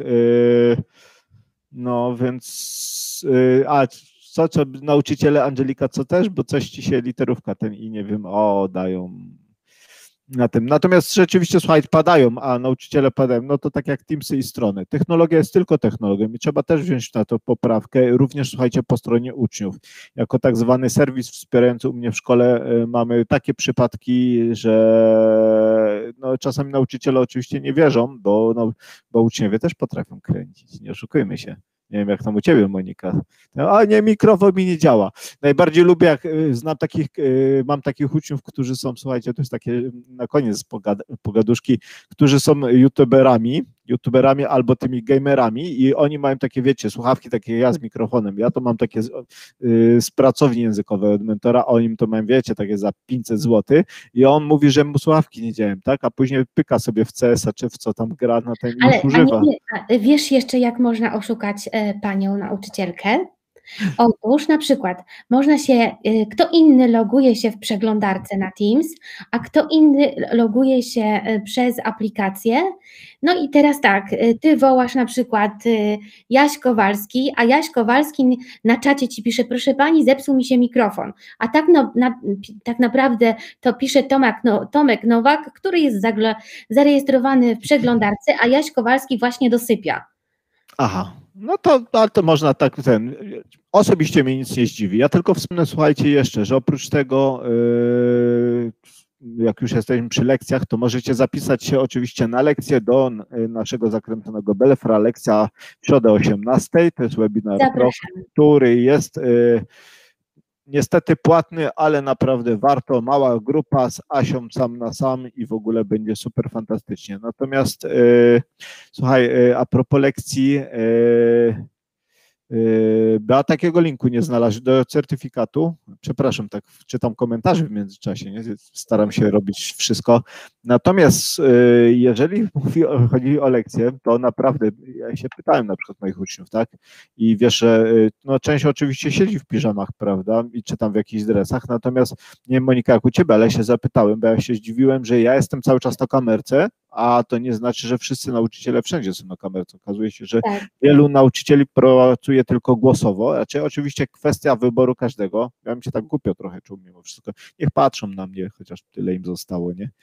no więc, a co, co nauczyciele Angelika, co też, bo coś ci się literówka ten i nie wiem, o, dają na tym. Natomiast rzeczywiście, słuchajcie, padają, a nauczyciele padają, no to tak jak Teamsy i strony. Technologia jest tylko technologią i trzeba też wziąć na to poprawkę, również, słuchajcie, po stronie uczniów. Jako tak zwany serwis wspierający u mnie w szkole mamy takie przypadki, że no, czasami nauczyciele oczywiście nie wierzą, bo, no, bo uczniowie też potrafią kręcić, nie oszukujmy się. Nie wiem, jak tam u ciebie, Monika. A nie, mikrofon mi nie działa. Najbardziej lubię, jak znam takich, mam takich uczniów, którzy są, słuchajcie, to jest takie na koniec pogaduszki, którzy są youtuberami, youtuberami albo tymi gamerami i oni mają takie, wiecie, słuchawki takie ja z mikrofonem. Ja to mam takie z, z pracowni językowej od mentora, oni to mają, wiecie, takie za pięćset złotych i on mówi, że mu słuchawki nie działają, tak? A później pyka sobie w C S a czy w co tam gra na ten Ale już używa. nie, a wiesz jeszcze, jak można oszukać e, panią nauczycielkę? Otóż na przykład można się, kto inny loguje się w przeglądarce na Teams, a kto inny loguje się przez aplikację. No i teraz tak, ty wołasz na przykład Jaś Kowalski, a Jaś Kowalski na czacie ci pisze, proszę pani, zepsuł mi się mikrofon. A tak, no, na, tak naprawdę to pisze Tomek, no, Tomek Nowak, który jest zagle, zarejestrowany w przeglądarce, a Jaś Kowalski właśnie dosypia. Aha, no to, ale to można tak, ten, osobiście mnie nic nie zdziwi. Ja tylko wspomnę, słuchajcie jeszcze, że oprócz tego, yy, jak już jesteśmy przy lekcjach, to możecie zapisać się oczywiście na lekcję do naszego zakręconego Belfra, lekcja w środę o osiemnastej, to jest webinar, pro, który jest yy, niestety płatny, ale naprawdę warto, mała grupa z Asią sam na sam i w ogóle będzie super fantastycznie. Natomiast yy, słuchaj, yy, a propos lekcji, yy, yy, Beata takiego linku nie znalazł do certyfikatu. Przepraszam, tak czytam komentarze w międzyczasie, nie? Staram się robić wszystko. Natomiast yy, jeżeli mówi, chodzi o lekcję, to naprawdę ja się pytałem na przykład moich uczniów, tak? I wiesz, że no, część oczywiście siedzi w piżamach, prawda? I czytam w jakichś dresach. Natomiast nie wiem, Monika, jak u ciebie, ale się zapytałem, bo ja się zdziwiłem, że ja jestem cały czas na kamerce, a to nie znaczy, że wszyscy nauczyciele wszędzie są na kamerce. Okazuje się, że tak. wielu nauczycieli pracuje tylko głosowo, znaczy oczywiście kwestia wyboru każdego. Ja bym się tak głupio trochę czuł mimo wszystko. Niech patrzą na mnie, chociaż tyle im zostało, nie?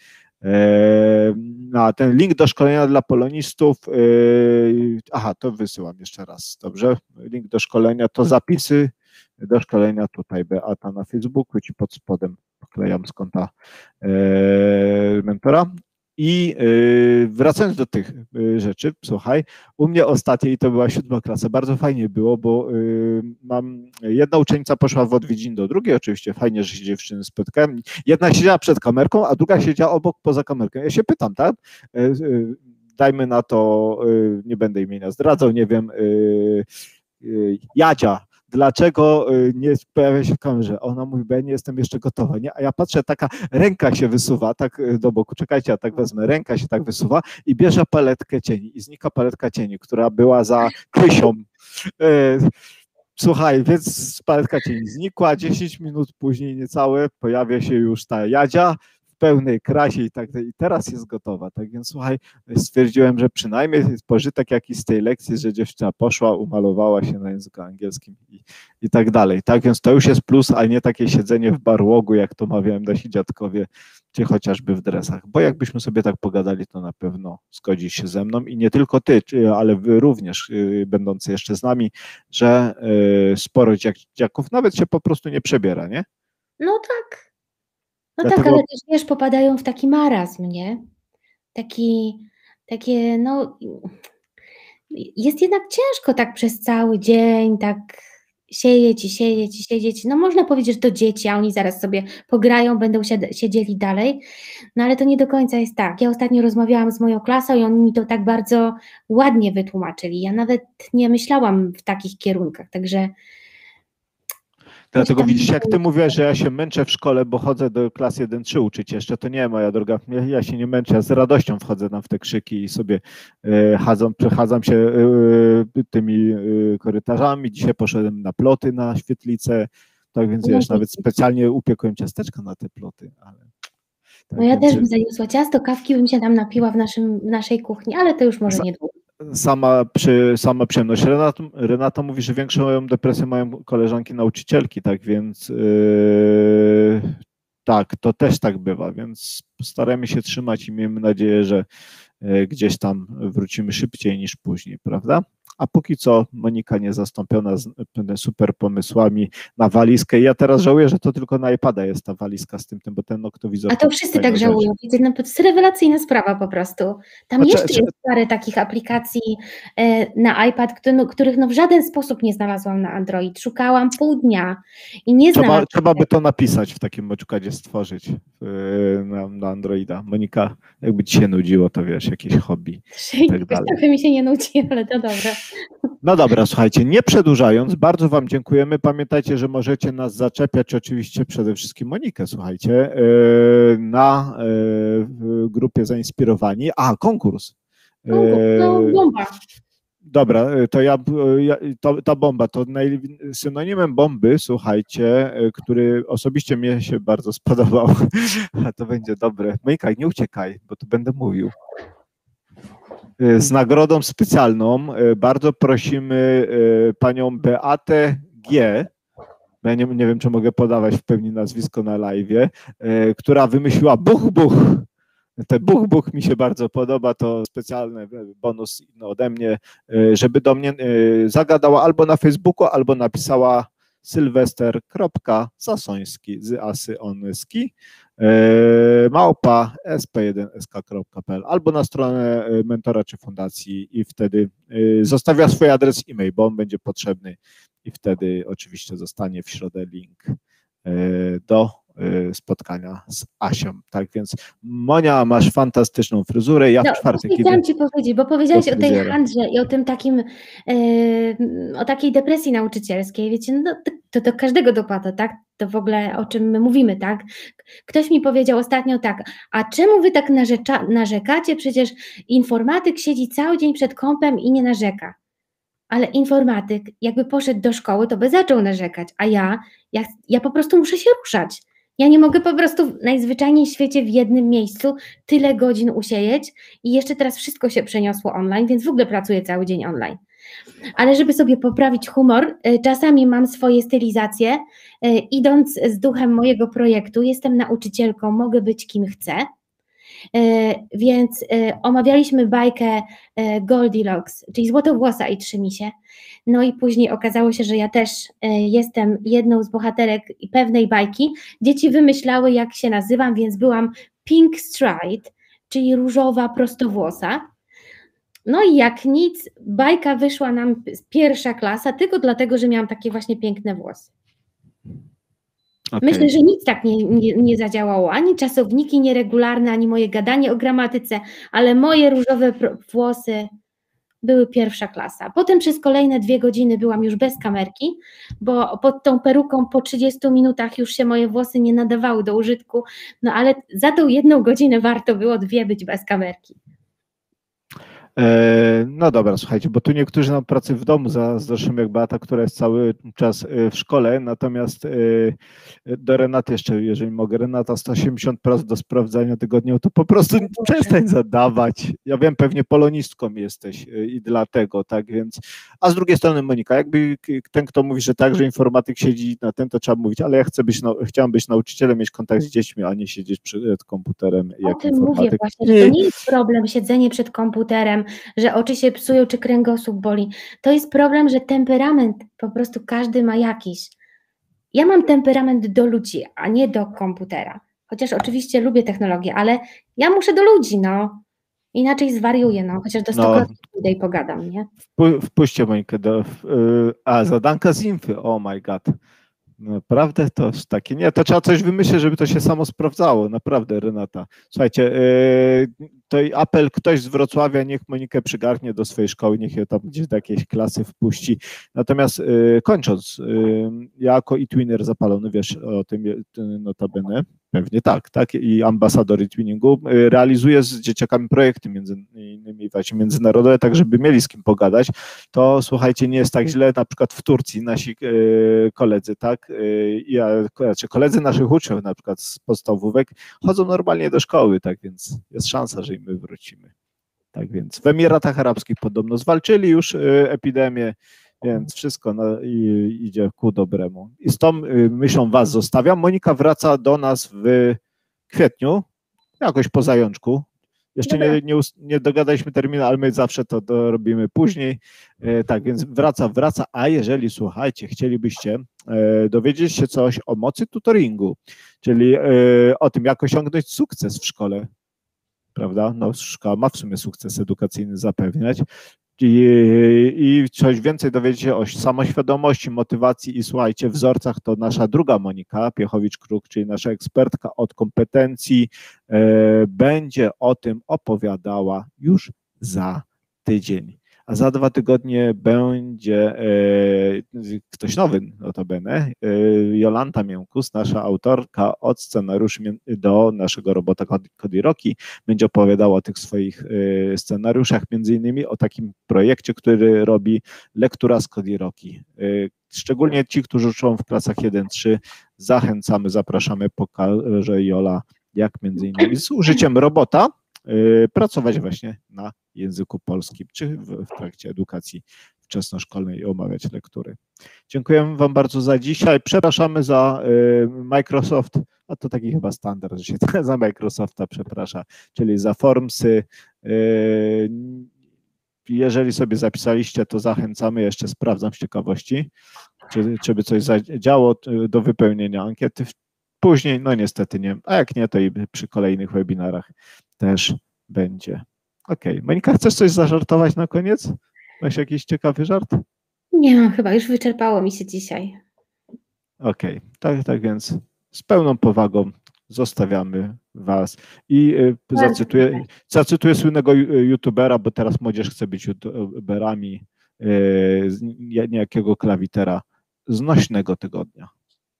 Eee, a ten link do szkolenia dla polonistów, eee, aha, to wysyłam jeszcze raz, dobrze? Link do szkolenia, to zapisy do szkolenia tutaj Beata na Facebooku, ci pod spodem poklejam z konta eee, mentora. I yy, wracając do tych yy, rzeczy, słuchaj, u mnie ostatnio, i to była siódma klasa, bardzo fajnie było, bo yy, mam, jedna uczennica poszła w odwiedzin do drugiej, oczywiście fajnie, że się dziewczyny spotkałem, jedna siedziała przed kamerką, a druga siedziała obok, poza kamerką. Ja się pytam, tak, yy, yy, dajmy na to, yy, nie będę imienia zdradzał, nie wiem, yy, yy, Jadzia, dlaczego y, nie pojawia się w kamerze. Ona mówi, bo ja nie jestem jeszcze gotowa, nie? A ja patrzę, taka ręka się wysuwa, tak y, do boku, czekajcie, ja tak wezmę, ręka się tak wysuwa i bierze paletkę cieni i znika paletka cieni, która była za Krysią. Y, Słuchaj, więc paletka cieni znikła, dziesięć minut później niecałe pojawia się już ta Jadzia w pełnej krasie i tak dalej. I teraz jest gotowa. Tak więc słuchaj, stwierdziłem, że przynajmniej jest pożytek jakiś z tej lekcji, że dziewczyna poszła, umalowała się na języku angielskim i, i tak dalej. Tak więc to już jest plus, a nie takie siedzenie w barłogu, jak to mawiałem nasi dziadkowie, czy chociażby w dresach. Bo jakbyśmy sobie tak pogadali, to na pewno zgodzisz się ze mną i nie tylko ty, ale wy również będący jeszcze z nami, że sporo dziaków nawet się po prostu nie przebiera, nie? No tak. No Dlatego... tak, ale też wiesz, popadają w taki marazm, nie? Taki, takie, no, jest jednak ciężko tak przez cały dzień, tak siedzieć i siedzieć i siedzieć. No można powiedzieć, że to dzieci, a oni zaraz sobie pograją, będą siedzieli dalej, no ale to nie do końca jest tak. Ja ostatnio rozmawiałam z moją klasą i oni mi to tak bardzo ładnie wytłumaczyli. Ja nawet nie myślałam w takich kierunkach, także... Dlatego widzisz, jak ty mówisz, że ja się męczę w szkole, bo chodzę do klas jeden trzy uczyć jeszcze, to nie, moja droga, ja, ja się nie męczę, ja z radością wchodzę tam w te krzyki i sobie e, chadzam, przechadzam się e, tymi e, korytarzami. Dzisiaj poszedłem na ploty, na świetlicę, tak więc wiesz, nawet specjalnie upiekłem ciasteczka na te ploty, ale... Tak, no ja też bym zaniosła ciasto, kawki bym się tam napiła w, naszym, w naszej kuchni, ale to już może niedługo. Sama, przy, sama przyjemność. Renata, Renata mówi, że większą depresję mają koleżanki nauczycielki, tak więc yy, tak, to też tak bywa, więc staramy się trzymać i miejmy nadzieję, że yy, gdzieś tam wrócimy szybciej niż później, prawda? A póki co Monika niezastąpiona z super pomysłami na walizkę. Ja teraz żałuję, że to tylko na iPada jest ta walizka z tym, tym bo ten noktowizor... A to wszyscy tak żałują. No, to jest rewelacyjna sprawa po prostu. Tam Znaczy, jeszcze jest parę takich aplikacji e, na iPad, który, no, których no w żaden sposób nie znalazłam na Android. Szukałam pół dnia i nie trzeba, znalazłam. Trzeba by to napisać w takim odszukanie, stworzyć yy, na, na Androida. Monika, jakby ci się nudziło, to wiesz, jakieś hobby i tak dalej. Trochę mi się nie nudzi, ale to dobre. No dobra, słuchajcie, nie przedłużając, bardzo wam dziękujemy. Pamiętajcie, że możecie nas zaczepiać, oczywiście przede wszystkim Monikę, słuchajcie, na grupie Zainspirowani. A, konkurs. Konkurs, no bomba. Dobra, to ja, to, ta bomba, to naj, synonimem bomby, słuchajcie, który osobiście mnie się bardzo spodobał, a to będzie dobre. Monika, nie uciekaj, bo tu będę mówił. Z nagrodą specjalną bardzo prosimy panią Beatę G. Ja nie, nie wiem, czy mogę podawać w pełni nazwisko na live'ie, która wymyśliła buch, buch. Te buch, buch mi się bardzo podoba, to specjalny bonus ode mnie, żeby do mnie zagadała albo na Facebooku, albo napisała sylwester kropka zasoński z asy onyski małpa s p jeden s k kropka p l albo na stronę mentora czy fundacji i wtedy zostawia swój adres e-mail, bo on będzie potrzebny i wtedy oczywiście zostanie w środę link do spotkania z Asią. Tak więc Monia, masz fantastyczną fryzurę. Ja w no, czwartek chciałam ci powiedzieć, bo powiedziałaś o tej handrze i o tym takim, yy, o takiej depresji nauczycielskiej. Wiecie, no, to do każdego dopada, tak? To w ogóle o czym my mówimy, tak? Ktoś mi powiedział ostatnio tak, a czemu wy tak narzecza, narzekacie? Przecież informatyk siedzi cały dzień przed kompem i nie narzeka. Ale informatyk, jakby poszedł do szkoły, to by zaczął narzekać, a ja, ja, ja po prostu muszę się ruszać. Ja nie mogę po prostu najzwyczajniej w świecie w jednym miejscu tyle godzin usiedzieć i jeszcze teraz wszystko się przeniosło online, więc w ogóle pracuję cały dzień online. Ale żeby sobie poprawić humor, czasami mam swoje stylizacje, idąc z duchem mojego projektu, jestem nauczycielką, mogę być kim chcę, więc omawialiśmy bajkę Goldilocks, czyli Złotowłosa i Trzymisie, no i później okazało się, że ja też jestem jedną z bohaterek pewnej bajki. Dzieci wymyślały, jak się nazywam, więc byłam Pink Stride, czyli różowa prostowłosa. No i jak nic, bajka wyszła nam pierwsza klasa, tylko dlatego, że miałam takie właśnie piękne włosy. Okay. Myślę, że nic tak nie, nie, nie zadziałało, ani czasowniki nieregularne, ani moje gadanie o gramatyce, ale moje różowe włosy były pierwsza klasa. Potem przez kolejne dwie godziny byłam już bez kamerki, bo pod tą peruką po trzydziestu minutach już się moje włosy nie nadawały do użytku, no ale za tą jedną godzinę warto było dwie być bez kamerki. No dobra, słuchajcie, bo tu niektórzy nam pracy w domu zazdroszczą jak Beata, która jest cały czas w szkole, natomiast do Renaty jeszcze, jeżeli mogę, Renata, sto osiemdziesiąt procent do sprawdzania tygodnia, to po prostu przestań zadawać. Ja wiem, pewnie polonistką jesteś i dlatego, tak więc, a z drugiej strony Monika, jakby ten, kto mówi, że tak, że informatyk siedzi na tym, to trzeba mówić, ale ja chcę być, chciałam być nauczycielem, mieć kontakt z dziećmi, a nie siedzieć przed komputerem jak O tym informatyk. mówię właśnie, że to nie jest problem siedzenie przed komputerem, że oczy się psują, czy kręgosłup boli. To jest problem, że temperament po prostu każdy ma jakiś. Ja mam temperament do ludzi, a nie do komputera. Chociaż oczywiście lubię technologię, ale ja muszę do ludzi, no. Inaczej zwariuję, no. Chociaż do sto procent no, i pogadam, nie? Wpuśćcie Monikę do... A, zadanka z Infy, oh my god. Naprawdę to takie, nie, to trzeba coś wymyślić, żeby to się samo sprawdzało, naprawdę Renata. Słuchajcie, to apel, ktoś z Wrocławia, niech Monikę przygarnie do swojej szkoły, niech je tam gdzieś do jakiejś klasy wpuści. Natomiast kończąc, ja jako e-twinner zapalony, wiesz o tym notabene, pewnie tak, tak, i ambasador e-twinningu, realizuję z dzieciakami projekty między innymi właśnie międzynarodowe, tak żeby mieli z kim pogadać. To słuchajcie, nie jest tak źle, na przykład w Turcji nasi koledzy, tak, ja, znaczy koledzy naszych uczniów, na przykład z podstawówek, chodzą normalnie do szkoły, tak więc jest szansa, że i my wrócimy. Tak więc w Emiratach Arabskich podobno zwalczyli już epidemię, więc wszystko no, i, idzie ku dobremu. I z tą myślą was zostawiam. Monika wraca do nas w kwietniu, jakoś po zajączku. Jeszcze nie, nie, nie dogadaliśmy terminu, ale my zawsze to, to robimy później. E, tak, więc wraca, wraca. A jeżeli, słuchajcie, chcielibyście e, dowiedzieć się coś o mocy tutoringu, czyli e, o tym, jak osiągnąć sukces w szkole, prawda? No, szkoła ma w sumie sukces edukacyjny zapewniać. I, i coś więcej dowiedzieć się o samoświadomości, motywacji i słuchajcie, wzorcach, to nasza druga Monika Piechowicz-Kruk, czyli nasza ekspertka od kompetencji, e, będzie o tym opowiadała już za tydzień. A za dwa tygodnie będzie e, ktoś nowy, notabene, e, Jolanta Miękus, nasza autorka od scenariuszy do naszego robota Kodiroki, będzie opowiadała o tych swoich e, scenariuszach, między innymi o takim projekcie, który robi lektura z Kodiroki. E, szczególnie ci, którzy uczą w klasach jeden trzy, zachęcamy, zapraszamy, pokaże Jola, jak między innymi z użyciem robota pracować właśnie na języku polskim, czy w, w trakcie edukacji wczesnoszkolnej i omawiać lektury. Dziękujemy wam bardzo za dzisiaj. Przepraszamy za y, Microsoft, a to taki chyba standard, że się za Microsofta przeprasza, czyli za Formsy. Y, jeżeli sobie zapisaliście, to zachęcamy, jeszcze sprawdzam z ciekawości, czy, czy by coś zadziało do wypełnienia ankiety. Później, no niestety nie, a jak nie, to i przy kolejnych webinarach też będzie. Okej, okay. Monika, chcesz coś zażartować na koniec? Masz jakiś ciekawy żart? Nie mam, chyba już wyczerpało mi się dzisiaj. Okej, okay. tak, tak więc z pełną powagą zostawiamy was i y, zacytuję, zacytuję słynnego youtubera, bo teraz młodzież chce być youtuberami, y, z niejakiego klawitera, znośnego tygodnia.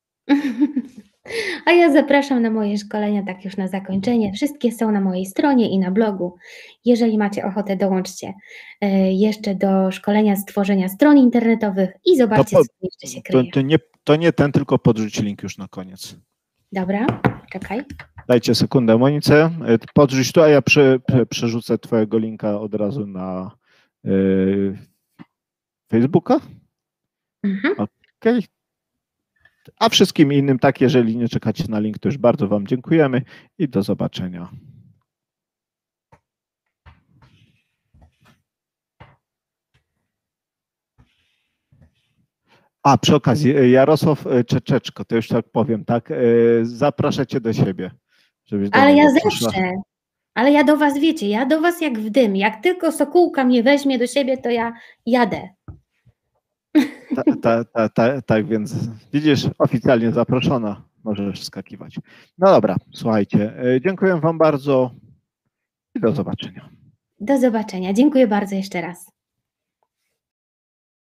A ja zapraszam na moje szkolenia, tak już na zakończenie. Wszystkie są na mojej stronie i na blogu. Jeżeli macie ochotę, dołączcie jeszcze do szkolenia z tworzenia stron internetowych i zobaczcie, to, co jeszcze się kryje. To, to, nie, to nie ten, tylko podrzuć link już na koniec. Dobra, czekaj. Dajcie sekundę Monice, podrzuć tu, a ja prze, prze, przerzucę twojego linka od razu na y, Facebooka. Mhm. Okej. Okay. A wszystkim innym tak, jeżeli nie czekacie na link, to już bardzo wam dziękujemy i do zobaczenia. A przy okazji, Jarosław Czeczeczko, to już tak powiem, tak, zapraszam cię do siebie. Żebyś do Ale ja przyszła. zawsze, ale ja do was, wiecie, ja do was jak w dym, jak tylko Sokółka mnie weźmie do siebie, to ja jadę. Ta, ta, ta, ta, tak więc widzisz, oficjalnie zaproszona, możesz skakiwać. No dobra, słuchajcie, dziękuję wam bardzo i do zobaczenia. Do zobaczenia, dziękuję bardzo jeszcze raz.